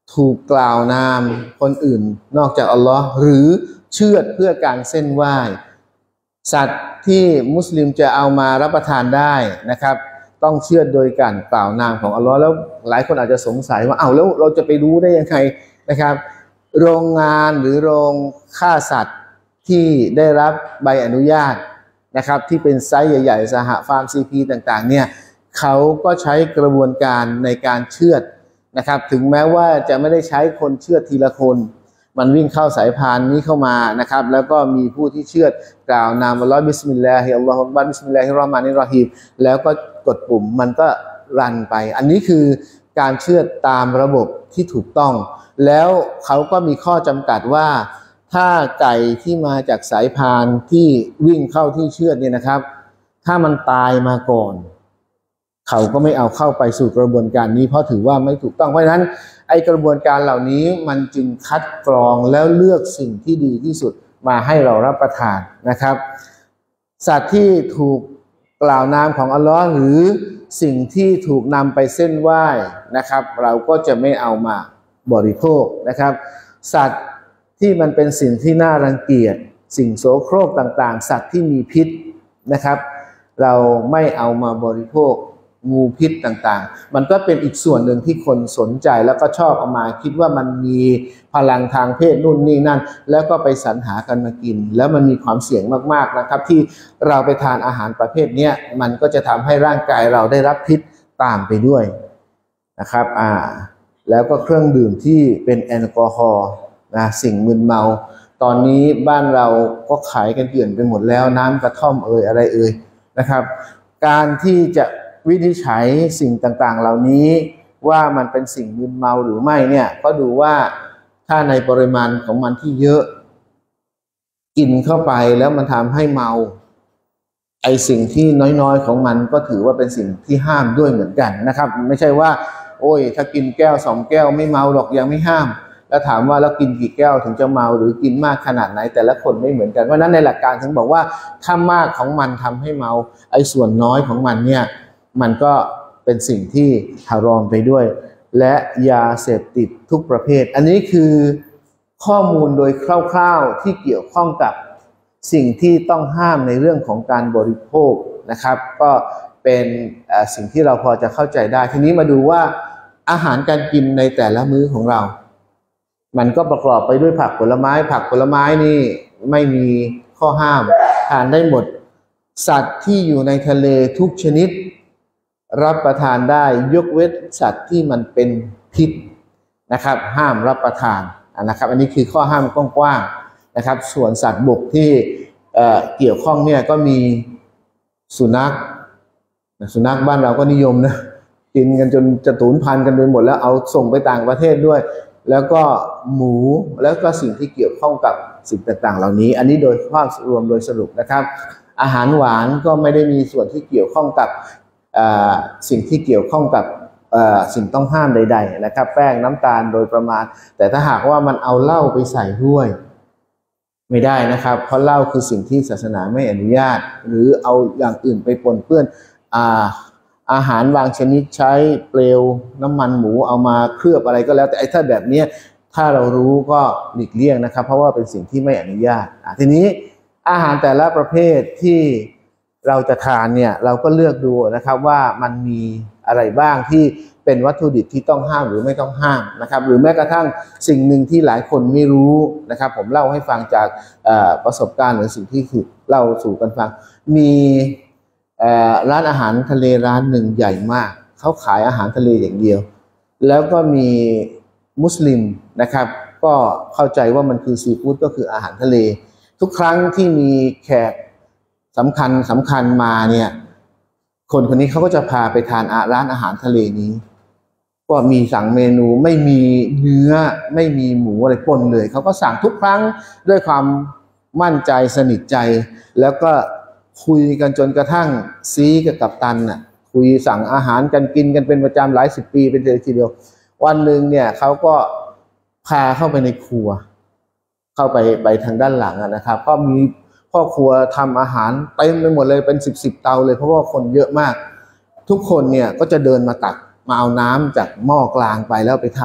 ถูกกล่าวนามคนอื่นนอกจากอัลลอฮ์หรือเชือดเพื่อการเส้นไหว้สัตว์ที่มุสลิมจะเอามารับประทานได้นะครับต้องเชือดโดยการกล่าวนามของอัลลอฮ์แล้วหลายคนอาจจะสงสัยว่าแล้วเราจะไปรู้ได้ยังไงนะครับโรงงานหรือโรงฆ่าสัตว์ที่ได้รับใบอนุญาตนะครับที่เป็นไซส์ใหญ่ๆสหฟาร์ม CP ต่างๆเนี่ยเขาก็ใช้กระบวนการในการเชือดนะครับถึงแม้ว่าจะไม่ได้ใช้คนเชือดทีละคนมันวิ่งเข้าสายพานนี้เข้ามานะครับแล้วก็มีผู้ที่เชือดกล่าวนามอัลลอฮ์บิสมิลลาฮิอัลลอฮุอักบัรบิสมิลลาฮิรเราะห์มานิรเราะฮีมแล้วก็กดปุ่มมันก็รันไปอันนี้คือการเชือดตามระบบที่ถูกต้องแล้วเขาก็มีข้อจำกัดว่าถ้าไก่ที่มาจากสายพานที่วิ่งเข้าที่เชือดเนี่ยนะครับถ้ามันตายมาก่อนเขาก็ไม่เอาเข้าไปสู่กระบวนการนี้เพราะถือว่าไม่ถูกต้องเพราะฉะนั้นไอกระบวนการเหล่านี้มันจึงคัดกรองแล้วเลือกสิ่งที่ดีที่สุดมาให้เรารับประทานนะครับสัตว์ที่ถูกกล่าวนามของอัลลอฮ์หรือสิ่งที่ถูกนำไปเส้นไหว้นะครับเราก็จะไม่เอามาบริโภคนะครับสัตว์ที่มันเป็นสิ่งที่น่ารังเกียจสิ่งโสโครกต่างๆสัตว์ที่มีพิษนะครับเราไม่เอามาบริโภคงูพิษต่างๆมันก็เป็นอีกส่วนหนึ่งที่คนสนใจแล้วก็ชอบเอามาคิดว่ามันมีพลังทางเพศนู่นนี่นั่นแล้วก็ไปสรรหากันมากินแล้วมันมีความเสี่ยงมากๆนะครับที่เราไปทานอาหารประเภทนี้มันก็จะทำให้ร่างกายเราได้รับพิษตามไปด้วยนะครับแล้วก็เครื่องดื่มที่เป็นแอลกอฮอล์นะสิ่งมึนเมาตอนนี้บ้านเราก็ขายกันเกลื่อนไปหมดแล้วน้ำกระท่อมอะไรนะครับการที่จะวินิจฉัยสิ่งต่างๆเหล่านี้ว่ามันเป็นสิ่งมึนเมาหรือไม่เนี่ยก็ดูว่าถ้าในปริมาณของมันที่เยอะกินเข้าไปแล้วมันทำให้เมาไอสิ่งที่น้อยๆของมันก็ถือว่าเป็นสิ่งที่ห้ามด้วยเหมือนกันนะครับไม่ใช่ว่าโอ้ยถ้ากินแก้ว2 แก้วไม่เมาหรอกยังไม่ห้ามแล้วถามว่าแล้วกินกี่แก้วถึงจะเมาหรือกินมากขนาดไหนแต่ละคนไม่เหมือนกันเพราะนั้นในหลักการถึงบอกว่าถ้ามากของมันทำให้เมาไอ้ส่วนน้อยของมันเนี่ยมันก็เป็นสิ่งที่ฮารอมไปด้วยและยาเสพติดทุกประเภทอันนี้คือข้อมูลโดยคร่าวๆที่เกี่ยวข้องกับสิ่งที่ต้องห้ามในเรื่องของการบริโภคนะครับก็เป็นสิ่งที่เราพอจะเข้าใจได้ทีนี้มาดูว่าอาหารการกินในแต่ละมื้อของเรามันก็ประกอบไปด้วยผักผลไม้นี่ไม่มีข้อห้ามทานได้หมดสัตว์ที่อยู่ในทะเลทุกชนิดรับประทานได้ยกเว้นสัตว์ที่มันเป็นพิษนะครับห้ามรับประทานนะครับอันนี้คือข้อห้ามกว้างๆนะครับส่วนสัตว์บกที่เกี่ยวข้องเนี่ยก็มีสุนัขบ้านเราก็นิยมนะกินกันจนจะสูญพันธุ์กันไปหมดแล้วเอาส่งไปต่างประเทศด้วยแล้วก็หมูแล้วก็สิ่งที่เกี่ยวข้องกับสิ่งต่างๆเหล่านี้อันนี้โดยภาพรวมโดยสรุปนะครับอาหารหวานก็ไม่ได้มีส่วนที่เกี่ยวข้องกับสิ่งที่เกี่ยวข้องกับสิ่งต้องห้ามใดๆนะครับแป้งน้ำตาลโดยประมาณแต่ถ้าหากว่ามันเอาเหล้าไปใส่ด้วยไม่ได้นะครับเพราะเหล้าคือสิ่งที่ศาสนาไม่อนุญาตหรือเอาอย่างอื่นไปปนเปื้อนอาหารบางชนิดใช้เปลวน้ำมันหมูเอามาเคลือบอะไรก็แล้วแต่ถ้าแบบนี้ถ้าเรารู้ก็หลีกเลี่ยงนะครับเพราะว่าเป็นสิ่งที่ไม่อนุญาตทีนี้อาหารแต่ละประเภทที่เราจะทานเนี่ยเราก็เลือกดูนะครับว่ามันมีอะไรบ้างที่เป็นวัตถุดิบที่ต้องห้ามหรือไม่ต้องห้ามนะครับหรือแม้กระทั่งสิ่งหนึ่งที่หลายคนไม่รู้นะครับผมเล่าให้ฟังจากประสบการณ์หรือสิ่งที่คือเล่าสู่กันฟังมีร้านอาหารทะเลร้านหนึ่งใหญ่มากเขาขายอาหารทะเลอย่างเดียวแล้วก็มีมุสลิมนะครับก็เข้าใจว่ามันคือซีฟู้ดก็คืออาหารทะเลทุกครั้งที่มีแขกสำคัญมาเนี่ยคนนี้เขาก็จะพาไปทานร้านอาหารทะเลนี้ก็มีสั่งเมนูไม่มีเนื้อไม่มีหมูอะไรปนเลยเขาก็สั่งทุกครั้งด้วยความมั่นใจสนิทใจแล้วก็คุยกันจนกระทั่งซีกับกัปตันน่ะคุยสั่งอาหารกันกินกันเป็นประจำหลายสิบปีเป็นทีเดียววันหนึ่งเนี่ยเขาก็พาเข้าไปในครัวเข้าไปทางด้านหลังนะครับก็มีพ่อครัวทำอาหารเต็มไปหมดเลยเป็นสิบเตาเลยเพราะว่าคนเยอะมากทุกคนเนี่ยก็จะเดินมาตักมาเอาน้ำจากหม้อกลางไปแล้วไปท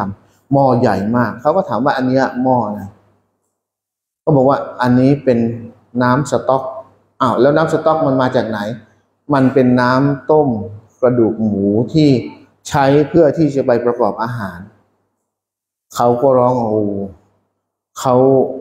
หม้อใหญ่มากเขาก็ถามว่าอันเนี้ยหม้ออะไรก็บอกว่าอันนี้เป็นน้ำสต๊อกอ้าวแล้วน้ำสต๊อกมันมาจากไหนมันเป็นน้ำต้มกระดูกหมูที่ใช้เพื่อที่จะไปประกอบอาหารเขาก็ร้องโอ้เขา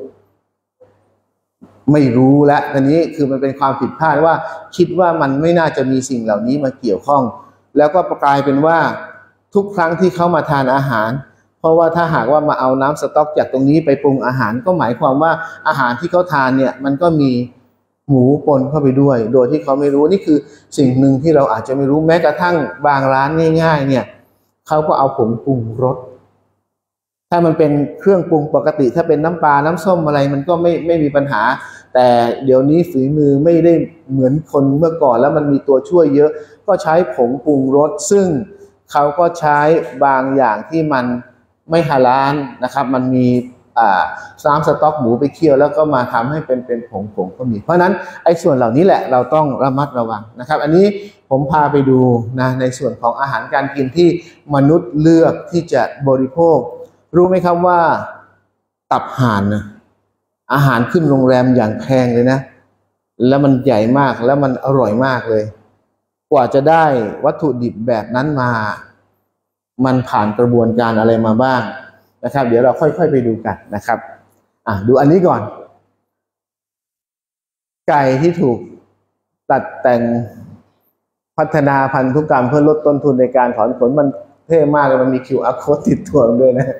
ไม่รู้แล้วทีนี้คือมันเป็นความผิดพลาดว่าคิดว่ามันไม่น่าจะมีสิ่งเหล่านี้มาเกี่ยวข้องแล้วก็กลายเป็นว่าทุกครั้งที่เขามาทานอาหารเพราะว่าถ้าหากว่ามาเอาน้ำสต๊อกจากตรงนี้ไปปรุงอาหารก็หมายความว่าอาหารที่เขาทานเนี่ยมันก็มีหมูปนเข้าไปด้วยโดยที่เขาไม่รู้นี่คือสิ่งหนึ่งที่เราอาจจะไม่รู้แม้กระทั่งบางร้านง่ายๆเนี่ยเขาก็เอาผงปรุงรสถ้ามันเป็นเครื่องปรุงปกติถ้าเป็นน้ำปลาน้ำส้มอะไรมันก็ไม่มีปัญหาแต่เดี๋ยวนี้ฝีมือไม่ได้เหมือนคนเมื่อก่อนแล้วมันมีตัวช่วยเยอะก็ใช้ผงปรุงรสซึ่งเขาก็ใช้บางอย่างที่มันไม่ฮาลาลนะครับมันมีน้ำสต๊อกหมูไปเคี่ยวแล้วก็มาทำให้เป็นผงก็มีเพราะนั้นไอ้ส่วนเหล่านี้แหละเราต้องระมัดระวังนะครับอันนี้ผมพาไปดูนะในส่วนของอาหารการกินที่มนุษย์เลือกที่จะบริโภครู้ไหมครับว่าตับห่านนะอาหารขึ้นโรงแรมอย่างแพงเลยนะแล้วมันใหญ่มากแล้วมันอร่อยมากเลยกว่าจะได้วัตถุดิบแบบนั้นมามันผ่านกระบวนการอะไรมาบ้างนะครับเดี๋ยวเราค่อยๆไปดูกันนะครับดูอันนี้ก่อนไก่ที่ถูกตัดแต่งพัฒนาพันธุกรรมเพื่อลดต้นทุนในการถอนขนมันเท่มากเลยมันมี QR code ติดตัวด้วยนะ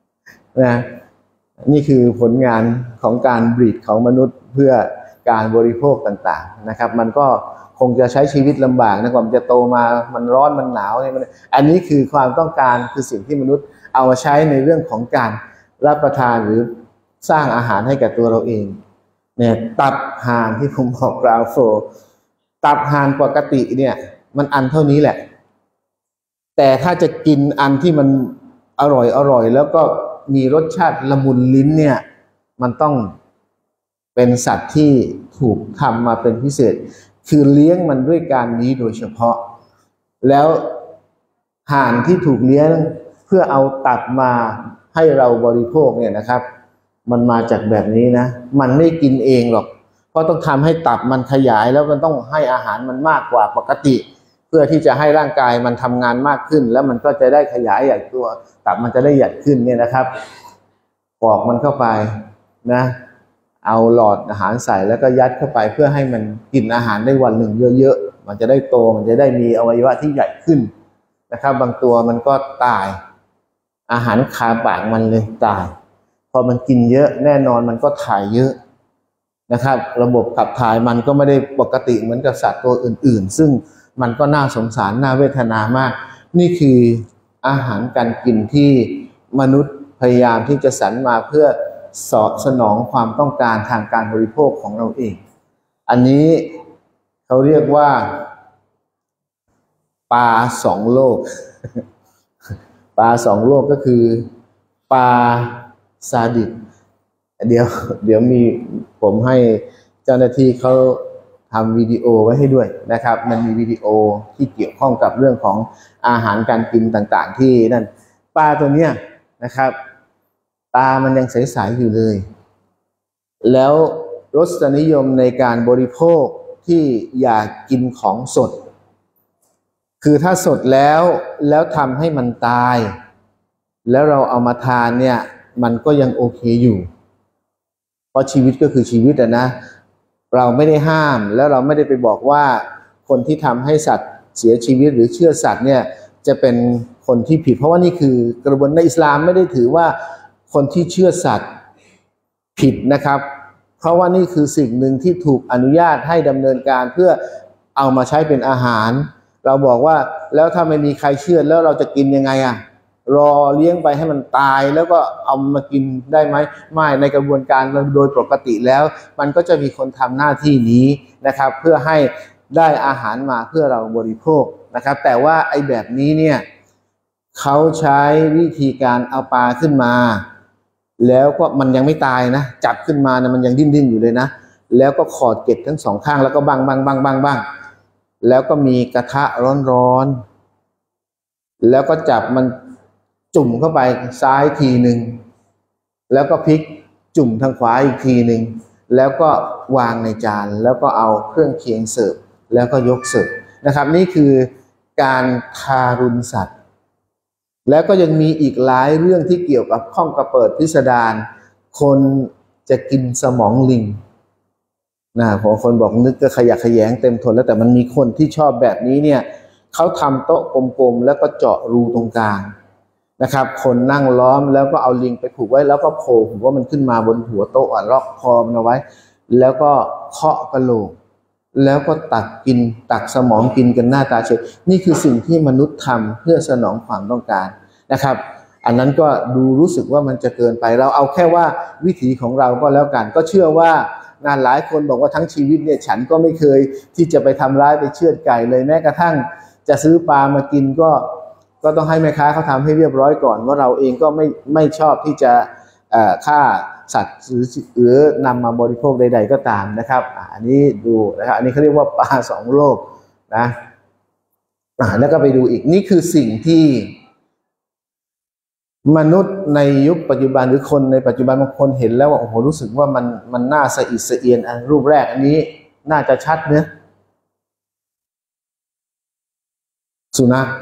นี่คือผลงานของการบรีดของมนุษย์เพื่อการบริโภคต่างๆนะครับมันก็คงจะใช้ชีวิตลำบากนะกว่ามันจะโตมามันร้อนมันหนาวเนี่ยอันนี้คือความต้องการคือสิ่งที่มนุษย์เอามาใช้ในเรื่องของการรับประทานหรือสร้างอาหารให้กับตัวเราเองเนี่ยตับห่านที่ผมบอกกราวโฟตับห่านปกติเนี่ยมันอันเท่านี้แหละแต่ถ้าจะกินอันที่มันอร่อยแล้วก็มีรสชาติละมุนลิ้นเนี่ยมันต้องเป็นสัตว์ที่ถูกทำมาเป็นพิเศษคือเลี้ยงมันด้วยการนี้โดยเฉพาะแล้วห่านที่ถูกเลี้ยงเพื่อเอาตับมาให้เราบริโภคเนี่ยนะครับมันมาจากแบบนี้นะมันไม่กินเองหรอกเพราะต้องทำให้ตับมันขยายแล้วมันต้องให้อาหารมันมากกว่าปกติเพื่อที่จะให้ร่างกายมันทำงานมากขึ้นแล้วมันก็จะได้ขยายใหญ่ตัวตับมันจะได้ใหญ่ขึ้นเนี่ยนะครับปอกมันเข้าไปนะเอาหลอดอาหารใส่แล้วก็ยัดเข้าไปเพื่อให้มันกินอาหารได้วันหนึ่งเยอะๆมันจะได้โตมันจะได้มีอวัยวะที่ใหญ่ขึ้นนะครับบางตัวมันก็ตายอาหารคาปากมันเลยตายพอมันกินเยอะแน่นอนมันก็ถ่ายเยอะนะครับระบบขับถ่ายมันก็ไม่ได้ปกติเหมือนกับสัตว์ตัวอื่นๆซึ่งมันก็น่าสงสารน่าเวทนามากนี่คืออาหารการกินที่มนุษย์พยายามที่จะสรรมาเพื่อสนองความต้องการทางการบริโภคของเราเองอันนี้เขาเรียกว่าปลาสองโลก ปลาสองโลกก็คือปลาซาดิสเดี๋ยวมีผมให้เจ้าหน้าที่เขาทำวิดีโอไว้ให้ด้วยนะครับมันมีวิดีโอที่เกี่ยวข้องกับเรื่องของอาหารการกินต่างๆที่นั่นปลาตัวเนี้ยนะครับตามันยังใสๆอยู่เลยแล้วรสนิยมในการบริโภคที่อยากกินของสดคือถ้าสดแล้วทำให้มันตายแล้วเราเอามาทานเนี่ยมันก็ยังโอเคอยู่เพราะชีวิตก็คือชีวิตนะเราไม่ได้ห้ามแล้วเราไม่ได้ไปบอกว่าคนที่ทำให้สัตว์เสียชีวิตหรือเชื่อสัตว์เนี่ยจะเป็นคนที่ผิดเพราะว่านี่คือกระบวนในอิสลามไม่ได้ถือว่าคนที่เชื่อสัตว์ผิดนะครับเพราะว่านี่คือสิ่งหนึ่งที่ถูกอนุญาตให้ดำเนินการเพื่อเอามาใช้เป็นอาหารเราบอกว่าแล้วถ้าไม่มีใครเชื่อแล้วเราจะกินยังไงรอเลี้ยงไปให้มันตายแล้วก็เอามากินได้ไหมไม่ในกระบวนการโดยปกติแล้วมันก็จะมีคนทำหน้าที่นี้นะครับเพื่อให้ได้อาหารมาเพื่อเราบริโภคนะครับแต่ว่าไอ้แบบนี้เนี่ยเขาใช้วิธีการเอาปลาขึ้นมาแล้วก็มันยังไม่ตายนะจับขึ้นมานะมันยังดิ้นอยู่เลยนะแล้วก็ขอดเกล็ดทั้งสองข้างแล้วก็บังแล้วก็มีกระทะร้อนๆแล้วก็จับมันจจุ่มเข้าไปซ้ายทีหนึ่งแล้วก็พลิกจุ่มทางขวาอีกทีหนึ่งแล้วก็วางในจานแล้วก็เอาเครื่องเคียงเสิร์ฟแล้วก็ยกเสิร์ฟนะครับนี่คือการทารุณสัตว์แล้วก็ยังมีอีกหลายเรื่องที่เกี่ยวกับข้องกระเปิดพิสดารคนจะกินสมองลิงพอคนบอกนึกก็ขยะแขยงเต็มทนแล้วแต่มันมีคนที่ชอบแบบนี้เนี่ยเขาทำโต๊ะกลมๆแล้วก็เจาะรูตรงกลางนะครับคนนั่งล้อมแล้วก็เอาลิงไปผูกไว้แล้วก็โผล่หัวมันขึ้นมาบนหัวโต๊ะล็อกคอมันเอาไว้แล้วก็เคาะกระโหลกแล้วก็ตักสมองกินกันหน้าตาเฉยนี่คือสิ่งที่มนุษย์ทำเพื่อสนองความต้องการนะครับอันนั้นก็ดูรู้สึกว่ามันจะเกินไปเราเอาแค่ว่าวิถีของเราก็แล้วกันก็เชื่อว่างานหลายคนบอกว่าทั้งชีวิตเนี่ยฉันก็ไม่เคยที่จะไปทำร้ายไปเชือดไก่เลยแม้กระทั่งจะซื้อปลามากินก็ต้องให้แม่ค้าเขาทำให้เรียบร้อยก่อนว่าเราเองก็ไม่ชอบที่จะฆ่าสัตว์หรือนำมาบริโภคใดๆก็ตามนะครับอันนี้ดูนะครับอันนี้เขาเรียกว่าปลาสองโลกนะแล้วก็ไปดูอีกนี่คือสิ่งที่มนุษย์ในยุคปัจจุบันหรือคนในปัจจุบันบางคนเห็นแล้วว่าโอ้โหรู้สึกว่ามันน่าสะอิดสะเอียนอันรูปแรกอันนี้น่าจะชัดเนื้อสุนัข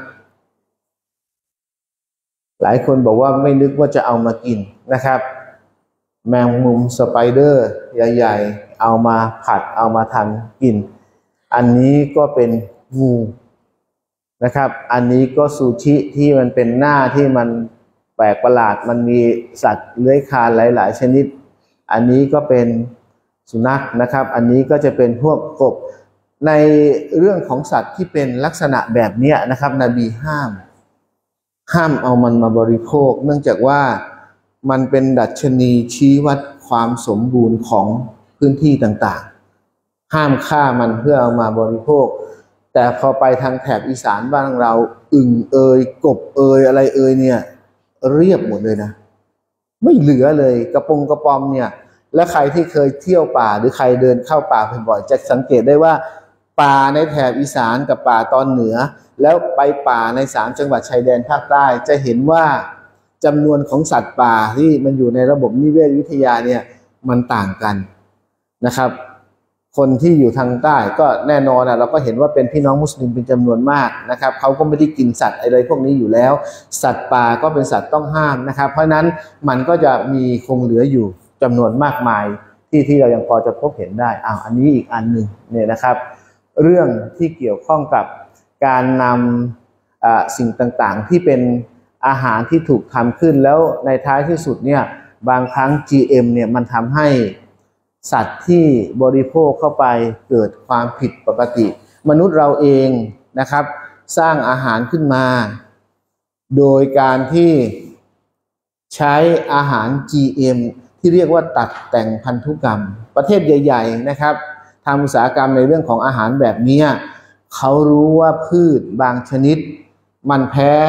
หลายคนบอกว่าไม่นึกว่าจะเอามากินนะครับแมงมุมสไปเดอร์ใหญ่ๆเอามาผัดเอามาทำกินอันนี้ก็เป็นงูนะครับอันนี้ก็ซูชิที่มันเป็นหน้าที่มันแปลกประหลาดมันมีสัตว์เลื้อยคลานหลายๆชนิดอันนี้ก็เป็นสุนัขนะครับอันนี้ก็จะเป็นพวกกบในเรื่องของสัตว์ที่เป็นลักษณะแบบนี้นะครับนบีห้ามเอามันมาบริโภคเนื่องจากว่ามันเป็นดัชนีชี้วัดความสมบูรณ์ของพื้นที่ต่างๆห้ามฆ่ามันเพื่อเอามาบริโภคแต่พอไปทางแถบอีสานบ้านเราอึ่งเอยกบเอยอะไรเอยเนี่ยเรียบหมดเลยนะไม่เหลือเลยกระปอมเนี่ยและใครที่เคยเที่ยวป่าหรือใครเดินเข้าป่าบ่อยๆจะสังเกตได้ว่าป่าในแถบอีสานกับป่าตอนเหนือแล้วไปป่าใน3 จังหวัดชายแดนภาคใต้จะเห็นว่าจำนวนของสัตว์ป่าที่มันอยู่ในระบบนิเวศวิทยาเนี่ยมันต่างกันนะครับคนที่อยู่ทางใต้ก็แน่นอนเราก็เห็นว่าเป็นพี่น้องมุสลิมเป็นจำนวนมากนะครับเขาก็ไม่ได้กินสัตว์อะไรพวกนี้อยู่แล้วสัตว์ป่าก็เป็นสัตว์ต้องห้ามนะครับเพราะนั้นมันก็จะมีคงเหลืออยู่จำนวนมากมายที่เรายังพอจะพบเห็นได้อันนี้อีกอันหนึ่งเนี่ยนะครับเรื่องที่เกี่ยวข้องกับการนำสิ่งต่างๆที่เป็นอาหารที่ถูกทำขึ้นแล้วในท้ายที่สุดเนี่ยบางครั้ง GM เนี่ยมันทำให้สัตว์ที่บริโภคเข้าไปเกิดความผิดปกติมนุษย์เราเองนะครับสร้างอาหารขึ้นมาโดยการที่ใช้อาหาร GM ที่เรียกว่าตัดแต่งพันธุกรรมประเทศใหญ่ๆนะครับทำอุตสาหกรรมในเรื่องของอาหารแบบนี้เขารู้ว่าพืชบางชนิดมันแพ้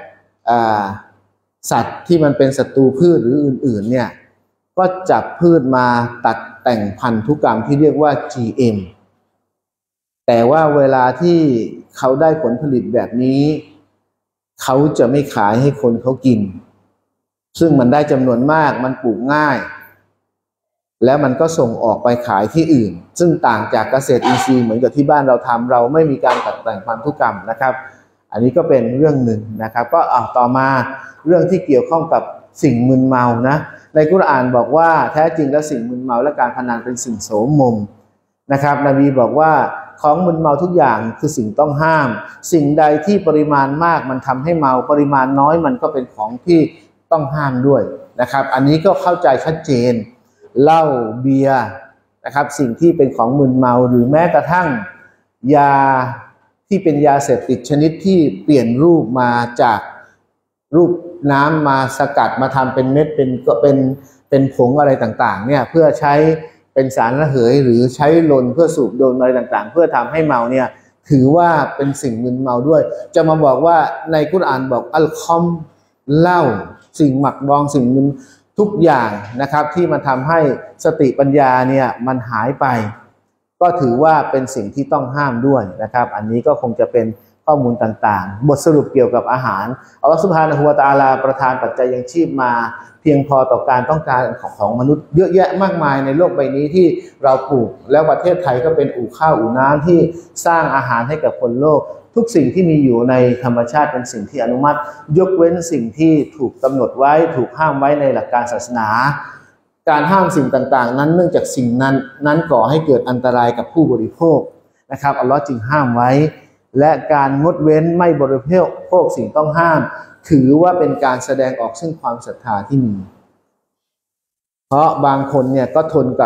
สัตว์ที่มันเป็นศัตรูพืชหรืออื่นๆเนี่ยก็จับพืชมาตัดแต่งพันธุกรรมที่เรียกว่า GM แต่ว่าเวลาที่เขาได้ผลผลิตแบบนี้เขาจะไม่ขายให้คนเขากินซึ่งมันได้จำนวนมากมันปลูกง่ายแล้วมันก็ส่งออกไปขายที่อื่นซึ่งต่างจากเกษตรอินทรีย์เหมือนกับที่บ้านเราทำเราไม่มีการตัดแต่งพันธุกรรมนะครับอันนี้ก็เป็นเรื่องหนึ่งนะครับก็ต่อมาเรื่องที่เกี่ยวข้องกับสิ่งมึนเมานะในกุรอานบอกว่าแท้จริงแล้วสิ่งมึนเมาและการพนันเป็นสิ่งโสมมนะครับนบีบอกว่าของมึนเมาทุกอย่างคือสิ่งต้องห้ามสิ่งใดที่ปริมาณมากมันทำให้เมาปริมาณน้อยมันก็เป็นของที่ต้องห้ามด้วยนะครับอันนี้ก็เข้าใจชัดเจนเหล้าเบียร์นะครับสิ่งที่เป็นของมึนเมาหรือแม้กระทั่งยาที่เป็นยาเสพติดชนิดที่เปลี่ยนรูปมาจากรูปน้ำมาสกัดมาทำเป็นเม็ดเป็นผงอะไรต่างๆเนี่ยเพื่อใช้เป็นสารระเหยหรือใช้ลนเพื่อสูบดมอะไรต่างๆเพื่อทำให้เมาเนี่ยถือว่าเป็นสิ่งมึนเมาด้วยจะมาบอกว่าในกุรอานบอกอัลคอมเหล้าสิ่งหมักดองสิ่งมึนทุกอย่างนะครับที่มันทำให้สติปัญญาเนี่ยมันหายไปก็ถือว่าเป็นสิ่งที่ต้องห้ามด้วยนะครับอันนี้ก็คงจะเป็นข้อมูลต่างๆบทสรุปเกี่ยวกับอาหารอัลลอฮฺซุบฮานะฮูวะตะอาลาประทานปัจจัยยังชีพมาเพียงพอต่อการต้องการของมนุษย์เยอะแยะมากมายในโลกใบนี้ที่เราปลูกแล้วประเทศไทยก็เป็นอู่ข้าวอู่น้ำที่สร้างอาหารให้กับคนโลกทุกสิ่งที่มีอยู่ในธรรมชาติเป็นสิ่งที่อนุมัติยกเว้นสิ่งที่ถูกกำหนดไว้ถูกห้ามไว้ในหลักการศาสนาการห้ามสิ่งต่างๆนั้นเนื่องจากสิ่งนั้นก่อให้เกิดอันตรายกับผู้บริโภคนะครับอัลลอฮ์จึงห้ามไว้และการงดเว้นไม่บริโภคสิ่งต้องห้ามถือว่าเป็นการแสดงออกซึ่งความศรัทธาที่มีเพราะบางคนเนี่ยก็ทนกับ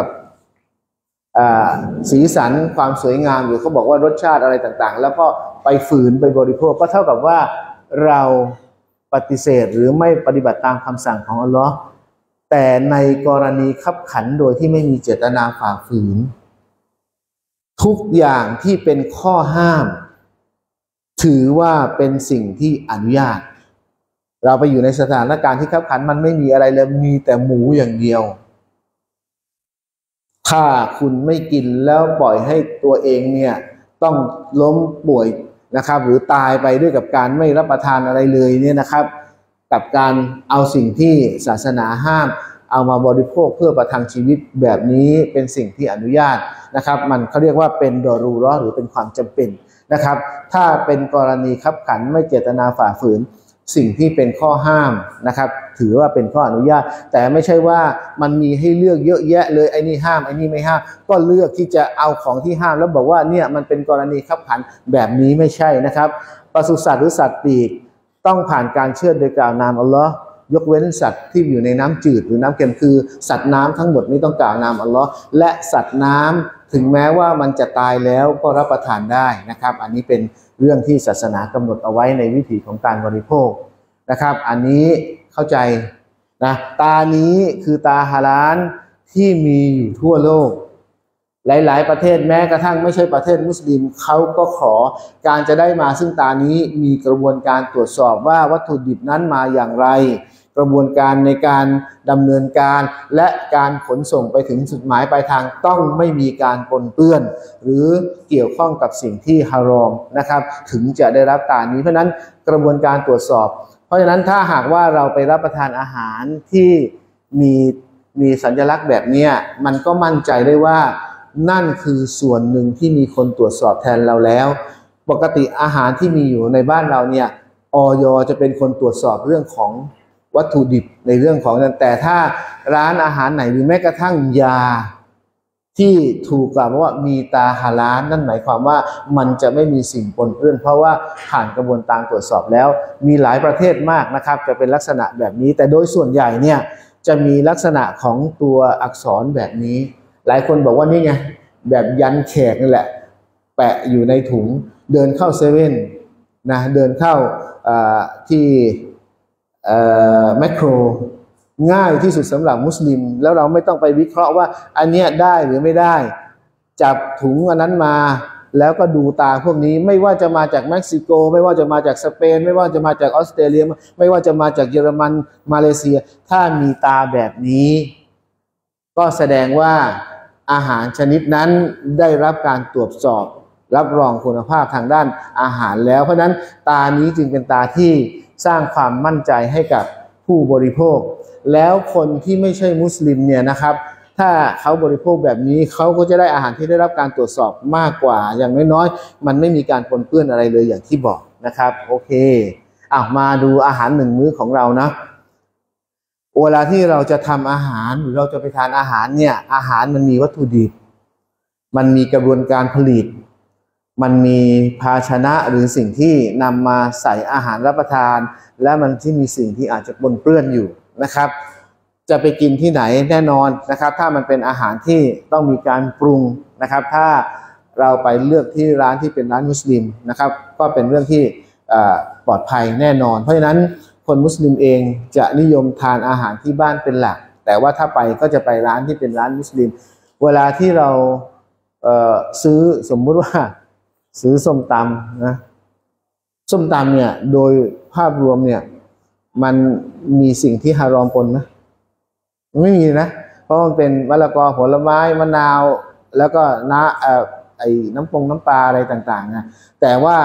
สีสันความสวยงามหรือเขาบอกว่ารสชาติอะไรต่างๆแล้วก็ไปฝืนไปบริโภคก็เท่ากับว่าเราปฏิเสธหรือไม่ปฏิบัติตามคำสั่งของอัลลอฮ์แต่ในกรณีคับขันโดยที่ไม่มีเจตนาฝ่าฝืนทุกอย่างที่เป็นข้อห้ามถือว่าเป็นสิ่งที่อนุญาตเราไปอยู่ในสถานการณ์ที่คับขันมันไม่มีอะไรเลยมีแต่หมูอย่างเดียวถ้าคุณไม่กินแล้วปล่อยให้ตัวเองเนี่ยต้องล้มป่วยนะครับหรือตายไปด้วยกับการไม่รับประทานอะไรเลยเนี่ยนะครับกับการเอาสิ่งที่ศาสนาห้ามเอามาบริโภคเพื่อประทังชีวิตแบบนี้เป็นสิ่งที่อนุญาตนะครับมันเขาเรียกว่าเป็นดอรูเราะห์หรือเป็นความจำเป็นนะครับถ้าเป็นกรณีคับขันไม่เจตนาฝ่าฝืนสิ่งที่เป็นข้อห้ามนะครับถือว่าเป็นข้ออนุญาตแต่ไม่ใช่ว่ามันมีให้เลือกเยอะแยะเลยไอ้นี่ห้ามไอ้นี่ไม่ห้ามก็เลือกที่จะเอาของที่ห้ามแล้วบอกว่าเนี่ยมันเป็นกรณีคับขันแบบนี้ไม่ใช่นะครับปศุสัตว์หรือสัตว์ปีกต้องผ่านการเชือดโดยกล่าวนามอัลลอฮ์ยกเว้นสัตว์ที่อยู่ในน้ำจืดหรือน้ำเค็มคือสัตว์น้ำทั้งหมดไม่ต้องกล่าวนามอัลลอฮ์และสัตว์น้ำถึงแม้ว่ามันจะตายแล้วก็รับประทานได้นะครับอันนี้เป็นเรื่องที่ศาสนากำหนดเอาไว้ในวิถีของการบริโภคนะครับอันนี้เข้าใจนะตานี้คือตาฮาลาลที่มีอยู่ทั่วโลกหลายๆประเทศแม้กระทั่งไม่ใช่ประเทศมุสลิมเขาก็ขอการจะได้มาซึ่งตานี้มีกระบวนการตรวจสอบว่าวัตถุดิบนั้นมาอย่างไรกระบวนการในการดำเนินการและการขนส่งไปถึงจุดหมายปลายทางต้องไม่มีการปนเปื้อนหรือเกี่ยวข้องกับสิ่งที่ฮารอมนะครับถึงจะได้รับตานี้เพราะนั้นกระบวนการตรวจสอบเพราะฉะนั้นถ้าหากว่าเราไปรับประทานอาหารที่มีสัญลักษณ์แบบนี้มันก็มั่นใจได้ว่านั่นคือส่วนหนึ่งที่มีคนตรวจสอบแทนเราแล้วปกติอาหารที่มีอยู่ในบ้านเราเนี่ยอย.จะเป็นคนตรวจสอบเรื่องของวัตถุดิบในเรื่องของนั้นแต่ถ้าร้านอาหารไหนหรือแม้กระทั่งยาที่ถูกกล่าวว่ามีตาฮาลาลนั่นหมายความว่ามันจะไม่มีสิ่งปนเปื้อนเพราะว่าผ่านกระบวนการตรวจสอบแล้วมีหลายประเทศมากนะครับจะเป็นลักษณะแบบนี้แต่โดยส่วนใหญ่เนี่ยจะมีลักษณะของตัวอักษรแบบนี้หลายคนบอกว่านี่ไงแบบยันแขกนี่แหละแปะอยู่ในถุงเดินเข้าเซเว่นนะเดินเข้าที่แมคโครง่ายที่สุดสำหรับมุสลิมแล้วเราไม่ต้องไปวิเคราะห์ว่าอันเนี้ยได้หรือไม่ได้จับถุงอันนั้นมาแล้วก็ดูตาพวกนี้ไม่ว่าจะมาจากเม็กซิโกไม่ว่าจะมาจากสเปนไม่ว่าจะมาจากออสเตรเลียไม่ว่าจะมาจากเยอรมันมาเลเซียถ้ามีตาแบบนี้ก็แสดงว่าอาหารชนิดนั้นได้รับการตรวจสอบรับรองคุณภาพทางด้านอาหารแล้วเพราะนั้นตานี้จึงเป็นตาที่สร้างความมั่นใจให้กับผู้บริโภคแล้วคนที่ไม่ใช่มุสลิมเนี่ยนะครับถ้าเขาบริโภคแบบนี้เขาก็จะได้อาหารที่ได้รับการตรวจสอบมากกว่าอย่างน้อยๆมันไม่มีการปนเปื้อนอะไรเลยอย่างที่บอกนะครับโอเคมาดูอาหารหนึ่งมื้อของเรานะเวลาที่เราจะทำอาหารหรือเราจะไปทานอาหารเนี่ยอาหารมันมีวัตถุดิบมันมีกระบวนการผลิตมันมีภาชนะหรือสิ่งที่นำมาใส่อาหารรับประทานและมันที่มีสิ่งที่อาจจะปนเปื้อนอยู่นะครับจะไปกินที่ไหนแน่นอนนะครับถ้ามันเป็นอาหารที่ต้องมีการปรุงนะครับถ้าเราไปเลือกที่ร้านที่เป็นร้านมุสลิมนะครับก็เป็นเรื่องที่ปลอดภัยแน่นอนเพราะฉะนั้นคนมุสลิมเองจะนิยมทานอาหารที่บ้านเป็นหลักแต่ว่าถ้าไปก็จะไปร้านที่เป็นร้านมุสลิมเวลาที่เราซื้อสมมุติว่าซื้อส้มตำนะส้มตำเนี่ยโดยภาพรวมเนี่ยมันมีสิ่งที่ฮารอมปนไหมไม่มีนะเพราะมันเป็นมะละกอผลไม้มะนาวแล้วก็น้ำปลาอะไรต่างๆนะแต่ว่า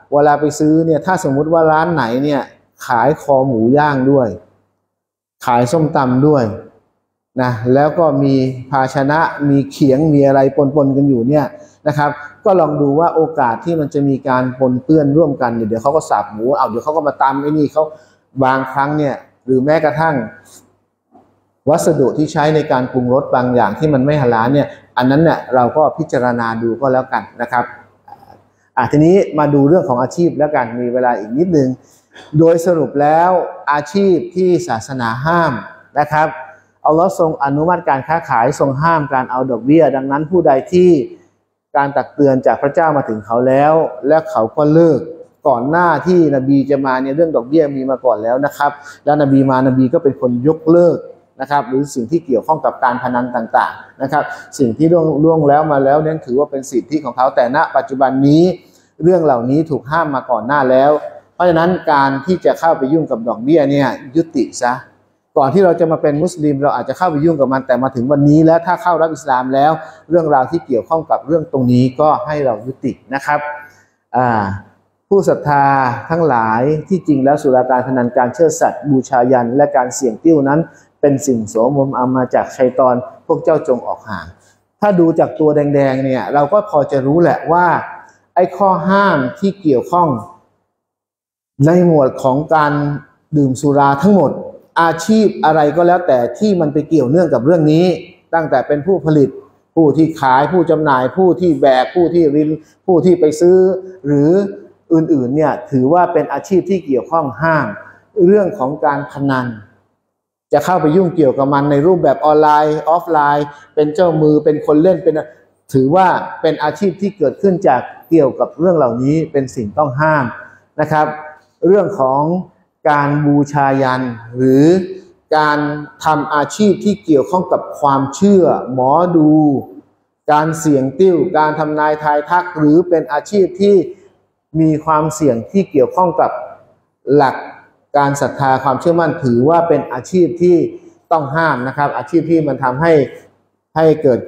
เวลาไปซื้อเนี่ยถ้าสมมุติว่าร้านไหนเนี่ยขายคอหมูย่างด้วยขายส้มตำด้วยนะแล้วก็มีภาชนะมีเขียงมีอะไรปนกันอยู่เนี่ยนะครับก็ลองดูว่าโอกาสที่มันจะมีการปนเปื้อนร่วมกันเดี๋ยวเขาก็สับหมูเดี๋ยวเขาก็มาตำไอ้นี่เขาบางครั้งเนี่ยหรือแม้กระทั่งวัสดุที่ใช้ในการปรุงรสบางอย่างที่มันไม่ฮาลาลเนี่ยอันนั้นเนี่ยเราก็พิจารณาดูก็แล้วกันนะครับทีนี้มาดูเรื่องของอาชีพแล้วกันมีเวลาอีกนิดนึงโดยสรุปแล้วอาชีพที่ศาสนาห้ามนะครับอัลลอฮ์ทรงอนุมัติการค้าขายทรงห้ามการเอาดอกเบี้ยดังนั้นผู้ใดที่การตักเตือนจากพระเจ้ามาถึงเขาแล้วและเขาก็เลิกก่อนหน้าที่นบีจะมาเนี่ยเรื่องดอกเบี้ยมีมาก่อนแล้วนะครับแล้วนบีก็เป็นคนยกเลิกนะครับหรือสิ่งที่เกี่ยวข้องกับการพนันต่างๆนะครับสิ่งที่ล่วงแล้วมาแล้วนั้นถือว่าเป็นสิทธิของเขาแต่ณปัจจุบันนี้เรื่องเหล่านี้ถูกห้ามมาก่อนหน้าแล้วเพราะฉะนั้นการที่จะเข้าไปยุ่งกับดอกเบี้ยเนี่ยยุติซะก่อนที่เราจะมาเป็นมุสลิมเราอาจจะเข้าไปยุ่งกับมันแต่มาถึงวันนี้แล้วถ้าเข้ารับอิสลามแล้วเรื่องราวที่เกี่ยวข้องกับเรื่องตรงนี้ก็ให้เรายุตินะครับผู้ศรัทธาทั้งหลายที่จริงแล้วสุราการพนันการเชิดสัตว์บูชายันและการเสี่ยงติ้วนั้นเป็นสิ่งโสมมเอามาจากชัยฏอนพวกเจ้าจงออกห่างถ้าดูจากตัวแดงๆเนี่ยเราก็พอจะรู้แหละว่าไอ้ข้อห้ามที่เกี่ยวข้องในหมวดของการดื่มสุราทั้งหมดอาชีพอะไรก็แล้วแต่ที่มันไปเกี่ยวเนื่องกับเรื่องนี้ตั้งแต่เป็นผู้ผลิตผู้ที่ขายผู้จำหน่ายผู้ที่แบกผู้ที่รินผู้ที่ไปซื้อหรืออื่นๆเนี่ยถือว่าเป็นอาชีพที่เกี่ยวข้องห้ามเรื่องของการพนันจะเข้าไปยุ่งเกี่ยวกับมันในรูปแบบออนไลน์ออฟไลน์เป็นเจ้ามือเป็นคนเล่นเป็นถือว่าเป็นอาชีพที่เกิดขึ้นจากเกี่ยวกับเรื่องเหล่านี้เป็นสิ่งต้องห้ามนะครับเรื่องของการบูชายันหรือการทำอาชีพที่เกี่ยวข้องกับความเชื่อหมอดูการเสี่ยงติ้วการทำนายทายทักหรือเป็นอาชีพที่มีความเสี่ยงที่เกี่ยวข้องกับหลักการศรัทธาความเชื่อมั่นถือว่าเป็นอาชีพที่ต้องห้ามนะครับอาชีพที่มันทำให้เกิด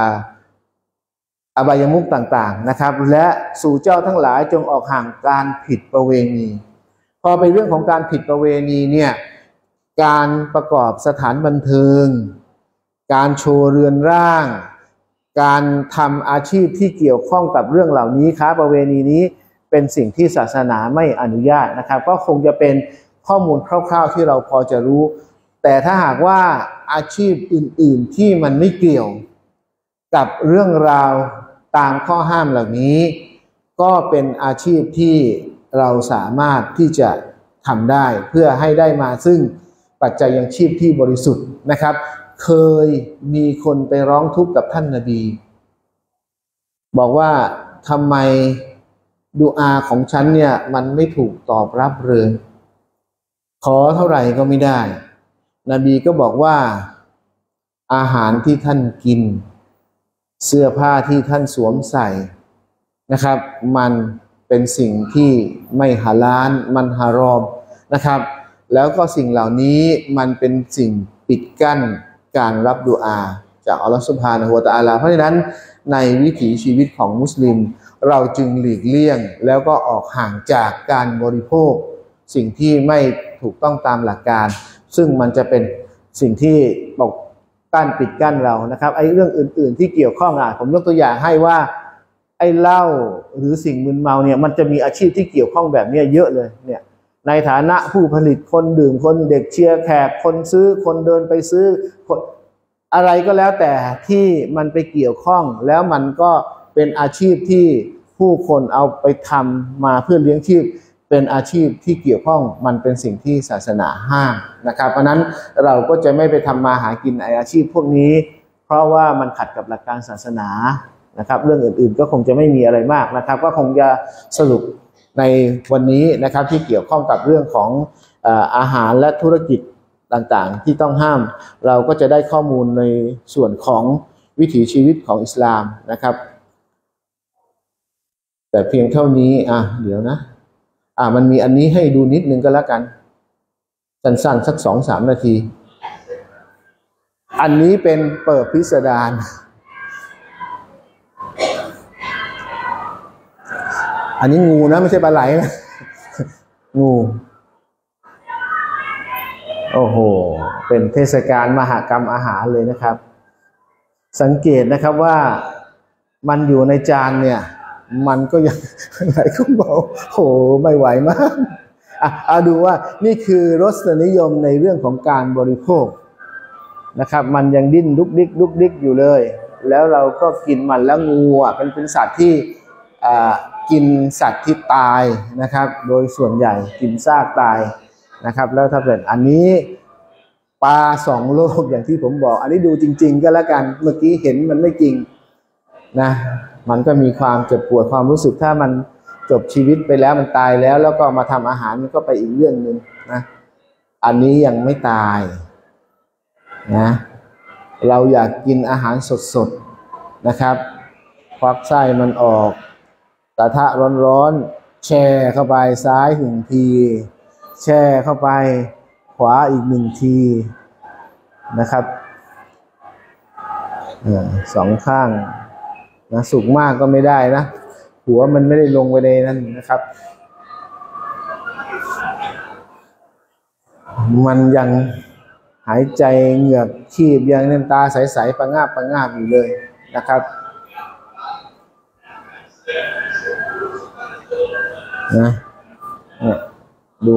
อบายมุขต่างๆนะครับและสู่เจ้าทั้งหลายจงออกห่างการผิดประเวณีพอไปเรื่องของการผิดประเวณีเนี่ยการประกอบสถานบันเทิงการโชว์เรือนร่างการทำอาชีพที่เกี่ยวข้องกับเรื่องเหล่านี้ค้าประเวณีนี้เป็นสิ่งที่ศาสนาไม่อนุญาตนะครับก็คงจะเป็นข้อมูลคร่าวๆที่เราพอจะรู้แต่ถ้าหากว่าอาชีพอื่นๆที่มันไม่เกี่ยวกับเรื่องราวตามข้อห้ามเหล่านี้ก็เป็นอาชีพที่เราสามารถที่จะทำได้เพื่อให้ได้มาซึ่งปัจจัยยังชีพที่บริสุทธิ์นะครับเคยมีคนไปร้องทุกข์กับท่านนบีบอกว่าทำไมดุอาของฉันเนี่ยมันไม่ถูกตอบรับเลยขอเท่าไหร่ก็ไม่ได้นบีก็บอกว่าอาหารที่ท่านกินเสื้อผ้าที่ท่านสวมใส่นะครับมันเป็นสิ่งที่ไม่ฮาลาลมันฮารอมนะครับแล้วก็สิ่งเหล่านี้มันเป็นสิ่งปิดกั้นการรับดุอาจากอัลลอฮฺซุบฮานะฮูวะตะอาลาเพราะฉะนั้นในวิถีชีวิตของมุสลิมเราจึงหลีกเลี่ยงแล้วก็ออกห่างจากการบริโภคสิ่งที่ไม่ถูกต้องตามหลักการซึ่งมันจะเป็นสิ่งที่ปกกั้นปิดกั้นเรานะครับไอ้เรื่องอื่นๆที่เกี่ยวข้องผมยกตัวอย่างให้ว่าไอ้เหล้าหรือสิ่งมึนเมาเนี่ยมันจะมีอาชีพที่เกี่ยวข้องแบบนี้เยอะเลยเนี่ยในฐานะผู้ผลิตคนดื่มคนเด็กเชียร์แขกคนซื้อคนเดินไปซื้ออะไรก็แล้วแต่ที่มันไปเกี่ยวข้องแล้วมันก็เป็นอาชีพที่ผู้คนเอาไปทำมาเพื่อเลี้ยงชีพเป็นอาชีพที่เกี่ยวข้องมันเป็นสิ่งที่ศาสนาห้ามนะครับเพราะนั้นเราก็จะไม่ไปทำมาหากินในอาชีพพวกนี้เพราะว่ามันขัดกับหลักการศาสนานะครับเรื่องอื่นๆก็คงจะไม่มีอะไรมากนะครับก็คงจะสรุปในวันนี้นะครับที่เกี่ยวข้องกับเรื่องของอาหารและธุรกิจต่างๆที่ต้องห้ามเราก็จะได้ข้อมูลในส่วนของวิถีชีวิตของอิสลามนะครับแต่เพียงเท่านี้เดี๋ยวนะมันมีอันนี้ให้ดูนิดนึงก็แล้วกันสั้นๆสัก 2-3 นาทีอันนี้เป็นเปิดพิสดารอันนี้งูนะไม่ใช่ปลาไหลนะงูโอ้โหเป็นเทศกาลมหกรรมอาหารเลยนะครับสังเกตนะครับว่ามันอยู่ในจานเนี่ยมันก็ยังไหลก็เบาโหไม่ไหวมากเอาดูว่านี่คือรสนิยมในเรื่องของการบริโภคนะครับมันยังดิ้นดุกดิกดุกดิกอยู่เลยแล้วเราก็กินมันแล้วงูอ่ะเป็นสัตว์ที่กินสัตว์ที่ตายนะครับโดยส่วนใหญ่กินซากตายนะครับแล้วถ้าเป็นอันนี้ปลาสองโลกอย่างที่ผมบอกอันนี้ดูจริงๆก็แล้วกันเมื่อกี้เห็นมันไม่จริงนะมันก็มีความเจ็บปวดความรู้สึกถ้ามันจบชีวิตไปแล้วมันตายแล้วแล้วก็มาทำอาหารมันก็ไปอีกเรื่องหนึ่งนะอันนี้ยังไม่ตายนะเราอยากกินอาหารสดๆนะครับควักไส้มันออกกระทะร้อนๆแช่เข้าไปซ้ายหนึ่งทีแช่เข้าไปขวาอีกหนึ่งทีนะครับสองข้างนะสุกมากก็ไม่ได้นะหัวมันไม่ได้ลงไปในนั้นนะครับมันยังหายใจเหงือกคีบยังน้ำตาใสๆประงาบอยู่เลยนะครับนะเนี่ยดู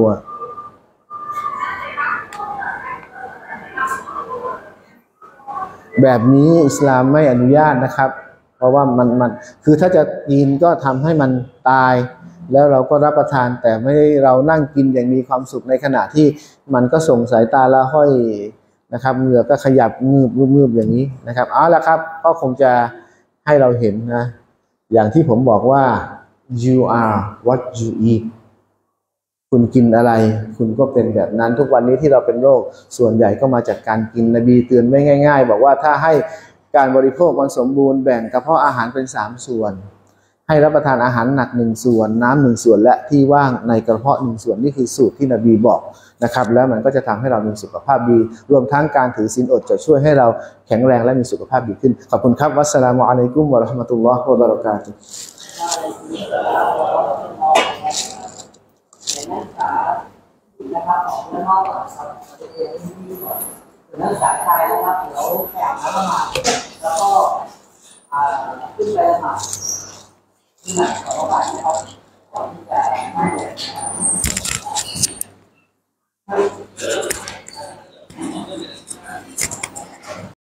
แบบนี้อิสลามไม่อนุญาตนะครับเพราะว่ามันคือถ้าจะกินก็ทำให้มันตายแล้วเราก็รับประทานแต่ไม่ได้เรานั่งกินอย่างมีความสุขในขณะที่มันก็ส่งสายตาละห้อยนะครับเหงื่อก็ขยับงืบอย่างนี้นะครับเอาละครับก็คงจะให้เราเห็นนะอย่างที่ผมบอกว่า you are what you eat คุณกินอะไรคุณก็เป็นแบบนั้นทุกวันนี้ที่เราเป็นโรคส่วนใหญ่ก็มาจากการกินนบีเตือนไว้ง่ายๆบอกว่าถ้าให้การบริโภคมันสมบูรณ์แบ่งกระเพาะอาหารเป็น3ส่วนให้รับประทานอาหารหนัก1ส่วนน้ำ1ส่วนและที่ว่างในกระเพาะ1ส่วนนี่คือสูตรที่นบีบอกนะครับแล้วมันก็จะทำให้เรามีสุขภาพดีรวมทั้งการถือศีลอดจะช่วยให้เราแข็งแรงและมีสุขภาพดีขึ้นขอบคุณครับวัสสลามุอะลัยกุมวะเราะห์มะตุลลอฮ์วะบะเราะกาตุฮ์นะครับของเรื่องนอกครับจะเป็นที่ก่อนถึงนักศึกษาชายนะครับเดี๋ยวไปอาบน้ำละหมาดแล้วก็ขึ้นไปละหมาดที่ไหนขอรับนะครับก่อนที่จะ